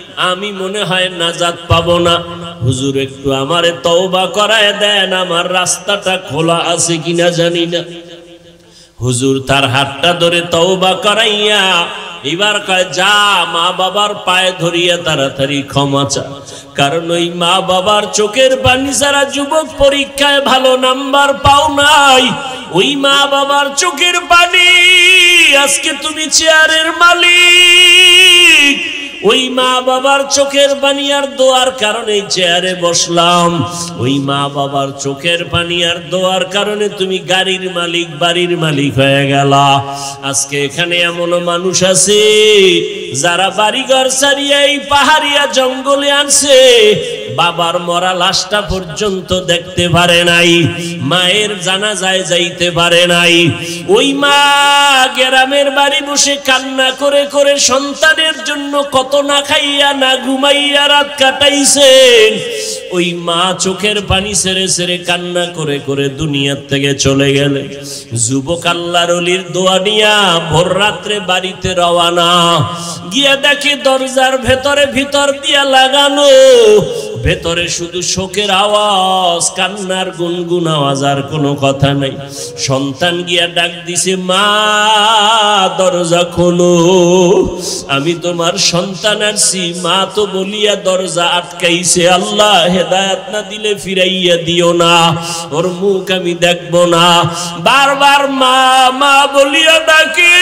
আমি মনে হয় নাজাত পাবো না, হুজুর একটু আমারে তওবা করায় দেন, আমার রাস্তাটা খোলা আছে কিনা জানি না। হুজুর তার হাতটা ধরে তওবা করাইয়া এবার কয়, যা মা বাবার পায়ে ধরিয়া তাড়াতাড়ি ক্ষমা চা। কারণ ওই মা বাবার চোখের পানি ছাড়া যুবক পরীক্ষায় ভালো নাম্বার পাও নাই। ওই মা বাবার চোখের পানি আজকে তুমি চেয়ারের মালিক। ওই মা বাবার চোখের পানি আর দোয়ার কারণে চেয়ারে বসলাম। ওই মা বাবার চোখের পানি আর দোয়ার কারণে তুমি গাড়ির মালিক, বাড়ির মালিক হয়ে গেলা। আজকে এখানে এমন মানুষ আছে যারা বাড়িঘর ছাড়িয়ে এই পাহাড়িয়া জঙ্গলে আনছে, বাবার মরা লাশটা পর্যন্ত দেখতে পারে নাই, মায়ের জানাজায় যাইতে পারে নাই। ওই মা গ্রামের বাড়ি বসে কান্না করে করে সন্তানের জন্য কত না খাইয়া না ঘুমাইয়া রাত কাটাইছেন। ওই মা চোখের পানি ছেড়ে ছেড়ে কান্না করে করে দুনিয়ার থেকে চলে গেলে, যুবক আল্লাহর ওলির দোয়া নিয়া ভোর রাত্রে বাড়িতে রওয়ানা। গিয়া দেখে দরজার ভেতরে ভিতর দিয়া লাগানো, ভেতরে শুধু শোকের আওয়াজ, কান্নার গুনগুন আওয়াজ, আর কোনো কথা নাই। সন্তান গিয়া ডাক দিছে, মা দরজা খোলো, আমি তোমার সন্তান আসছি। মা তো বলিয়া দরজা আটকাইছে, আল্লাহ হেদায়েত না দিলে ফিরাইয়া দিও না, ওর মুখ আমি দেখব না। বারবার মা মা বলিয়া ডাকে,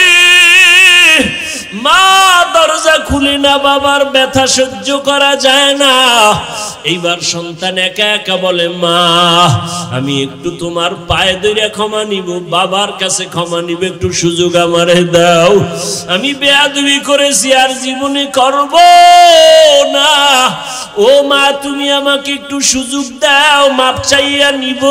মা দরজা খুলে না, বাবার ব্যথা সহ্য করা যায় না। এইবার সন্তান একা একা বলে, মা আমি একটু তোমার পায়ে ধরে ক্ষমা নিব, বাবার কাছে ক্ষমা নিব, একটু সুযোগ আমারে দাও। আমি বেয়াদবি করেছি, আর জীবনে করব না। ও মা তুমি আমাকে একটু সুযোগ দাও, মাপ চাইয়া নিব।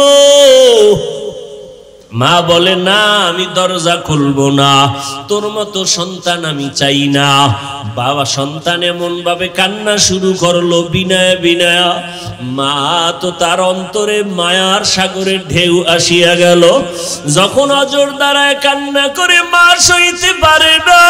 মা বলে, না আমি দরজা খুলবো না, তোর মতো সন্তান আমি চাই না। বাবা সন্তান এমন ভাবে কান্না শুরু করলো, বিনয় বিনয়। মা তো তার অন্তরে মায়ার সাগরের ঢেউ আসিয়া গেল। যখন অজর দ্বারায় কান্না করে মা সইতে পারে না,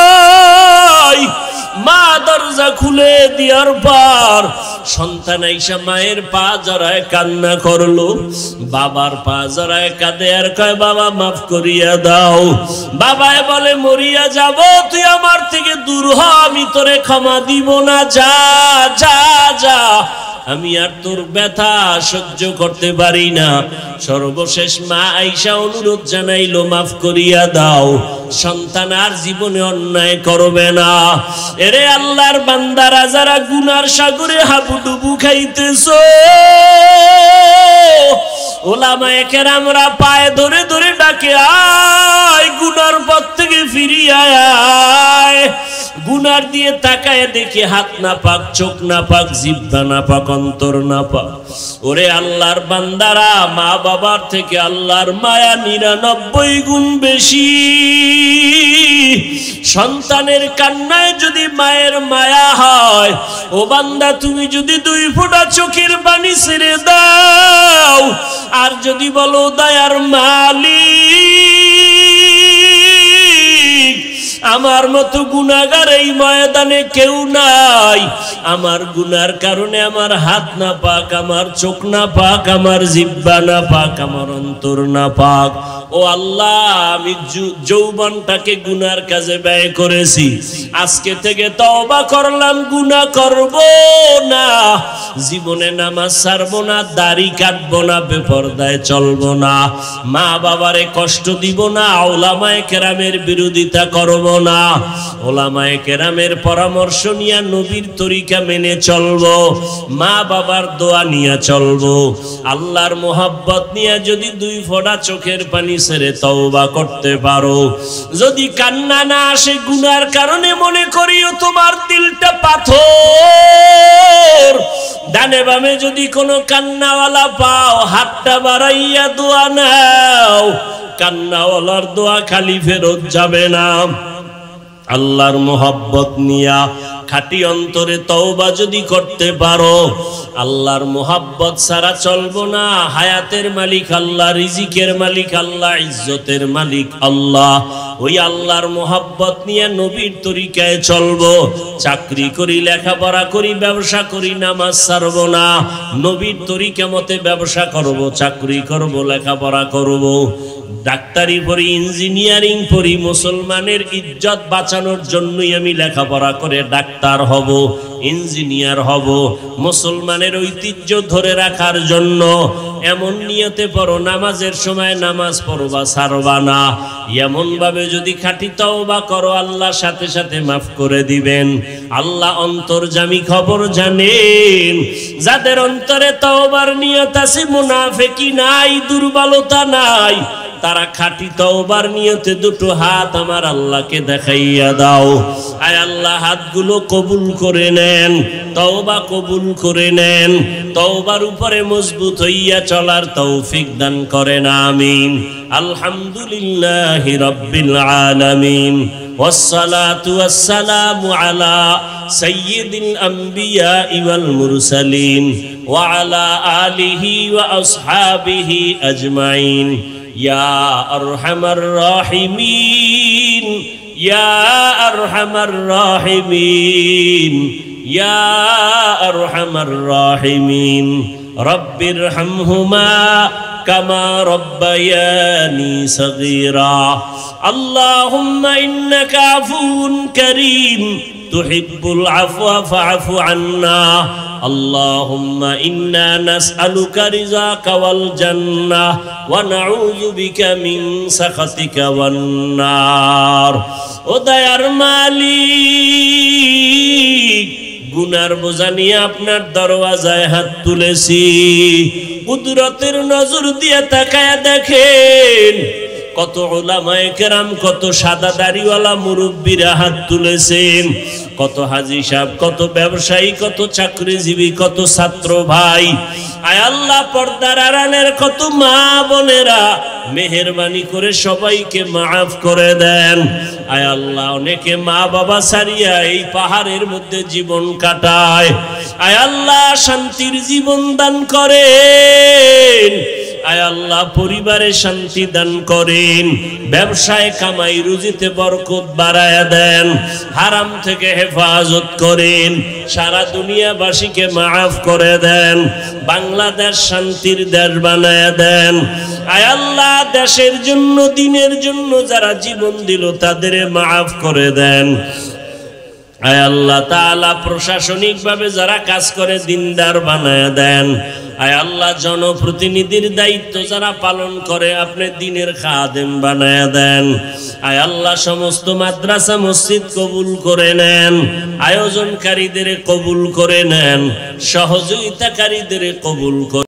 মা দরজা খুলে দেওয়ার পর সন্তান আইসা মায়ের পা জড়ায় কান্না করলো, বাবার পা জড়ায় কাঁদে আর কয়, বাবা মাফ করিয়া দাও। বাবায় বলে, মরিয়া যাব, তুই আমার থেকে দূর হ, আমি তোরে ক্ষমা দিব না, যা যা যা, আমি আর তোর ব্যথা সহ্য করতে পারি না। সর্বশেষ মা আইসা অনুরোধ জানাইলো, মাফ করিয়া দাও, সন্তান আর জীবনে অন্যায় করবে না। এরে আল্লাহর বান্দারা যারা গুনার সাগরে হাবুডুবু খাইতেছো, ওলামায়ে কেরামরা পায়ে ধরে ধরে ডাকে, আয় গুনার পথ থেকে ফিরিয়ে আয়। গুনার দিয়ে তাকায় দেখি হাত না পাক, চোখ না পাক, জিহ্বা না পাক, অন্তর না পাক। ওরে আল্লাহর বান্দারা, মা বাবার থেকে আল্লাহর মায়া 99 গুণ বেশি। সন্তানের কান্নায় যদি মায়ের মায়া হয়, ও বান্দা তুমি যদি 2 ফোঁটা চোখের পানি ছেড়ে দাও, আর যদি বলো দয়ার মালিক, আমার মতো গুনাহগার এই ময়দানে কেউ নাই, আমার গুনার কারণে আমার হাত না পাক, আমার চোখ না পাক, আমার জিহ্বা না পাক, আমার অন্তর না পাক। ও আল্লাহ, আমি যৌবনটাকে গুনার কাজে ব্যয় করেছি, আজকে থেকে তওবা করলাম, গুনাহ করব না, জীবনে নামাজ ছাড়বো না, দাড়ি কাটবো না, বেপরদায় চলবো না, মা বাবারে কষ্ট দিব না, ওলামায়ে কেরামের বিরোধিতা করব না, ওলামায়ে কেরামের পরামর্শ নিয়ে নবীর তরিকা মেনে চলবো, মা বাবার দোয়া নিয়ে চলবো। আল্লাহর মোহাব্বত নিয়ে যদি 2 ফোঁটা চোখের পানি ছেড়ে তওবা করতে পারো, যদি কান্না না আসে গুনার কারণে, মনে করিও তোমার দিলটা পাথর। ডানে বামে যদি কোনো কান্নাওয়ালা পাও, হাতটা বাড়াইয়া দোয়া নাও, কান্নাওয়ালার দোয়া খালি ফেরত যাবে না। আল্লাহর মোহাব্বত নিয়া খাঁটি অন্তরে তওবা যদি করতে পারো, আল্লাহর মোহাব্বত ছাড়া চলবো না। হায়াতের মালিক আল্লাহ, রিজিকের মালিক আল্লাহ, ইজ্জতের মালিক আল্লাহ। ওই আল্লাহর মোহাব্বত নিয়ে নবীর তরিকায় চলবো। চাকরি করি, লেখাপড়া করি, ব্যবসা করি, নামাজ ছাড়বো না। নবীর তরিকা মতে ব্যবসা করব, চাকরি করব, লেখাপড়া করব, ডাক্তারি পড়ি, ইঞ্জিনিয়ারিং পড়ি। মুসলমানের ইজ্জত বাঁচানোর জন্যই আমি লেখাপড়া করে ডাক্তার হব, ইঞ্জিনিয়ার হব। মুসলমানের ঐতিহ্য ধরে রাখার জন্য এমন নিয়তে পড়ো, নামাজের সময় নামাজ পড়বা, ছাড়বা না। এমন ভাবে যদি খাঁটি তওবা করো, আল্লাহ সাথে সাথে মাফ করে দিবেন। আল্লাহ অন্তর্যামী, খবর জানেন। যাদের অন্তরে তওবার নিয়ত আছে, মুনাফিকি নাই, দুর্বলতা নাই, তারা খাঁটি তওবার নিয়তে দুটো হাত আমার আল্লাহকে দেখাইয়া দাও। আয় আল্লাহ, হাতগুলো কবুল করে নেন, তওবা কবুল করে নেন। তওবার উপরে মজবুত হইয়া চলার তৌফিক দান করেন, আমিন। আলহামদুলিল্লাহি রাব্বিল আলামিন, ওয়াসসালাতু ওয়াসসালামু আলা সাইয়্যিদিল আমবিয়া ওয়াল মুরসালিন ওয়া আলা আলিহি ওয়া আসহাবিহি আজমাইন। ইয়া আরহামার রাহিমিন, ইয়া আরহামার রাহিমিন, ইয়া আরহামার রাহিমিন। রব্বিরহামহুমা কামা রব্বায়ানি সগীরা। আল্লাহুম্মা ইন্নাকা আফুউন কারীম তুহিব্বুল আফওয়া ফা'ফু আন্না। আল্লাহুম্মা ইন্না নাসআলুকা রিযাকা ওয়াল জান্নাহ ওয়া নাউযু বিকা মিন সাখাতিকা ওয়ান নার। ও দয়ার মালিক, গুনার বোঝা নিয়ে আপনার দরওয়াজায় হাত তুলেছি। কুদরতের নজর দিয়ে তাকায়া দেখেন, কত উলামায়ে কেরাম, কত সাদা দাড়িওয়ালা মুরব্বীরা হাত তুলেছেন, কত হাজী সাহেব, কত ব্যবসায়ী, কত চাকরিজীবী, কত ছাত্র ভাই। আয় আল্লাহ, পর্দার আড়ালের কত মা বোনেরা, মেহেরবানি করে সবাইকে মাফ করে দেন। আয় আল্লাহ, অনেকে মা বাবা ছাড়িয়া এই পাহাড়ের মধ্যে জীবন কাটায়। আয় আল্লাহ, শান্তির জীবন দান করেন। আয় আল্লাহ, পরিবারে শান্তি দান করেন, ব্যবসায় কামাই রুজিতে বরকত বাড়ায়া দেন, হারাম থেকে হেফাজত করেন, সারা দুনিয়াবাসীকে মাফ করে দেন, বাংলাদেশ শান্তির দেশ বানায়া দেন। আয় আল্লাহ, দেশের জন্য, দিনের জন্য যারা জীবন দিল তাদের মাফ করে দেন। আয় আল্লাহ তাআলা, প্রশাসনিক ভাবে যারা কাজ করে দিনদার বানায়া দেন। আয় আল্লাহ, জনপ্রতিনিধির দায়িত্ব যারা পালন করে আপনি দিনের খাদেম বানায়া দেন। আয় আল্লাহ, সমস্ত মাদ্রাসা মসজিদ কবুল করে নেন, আয়োজনকারীদের কবুল করে নেন, সহযোগিতাকারীদের কবুল করে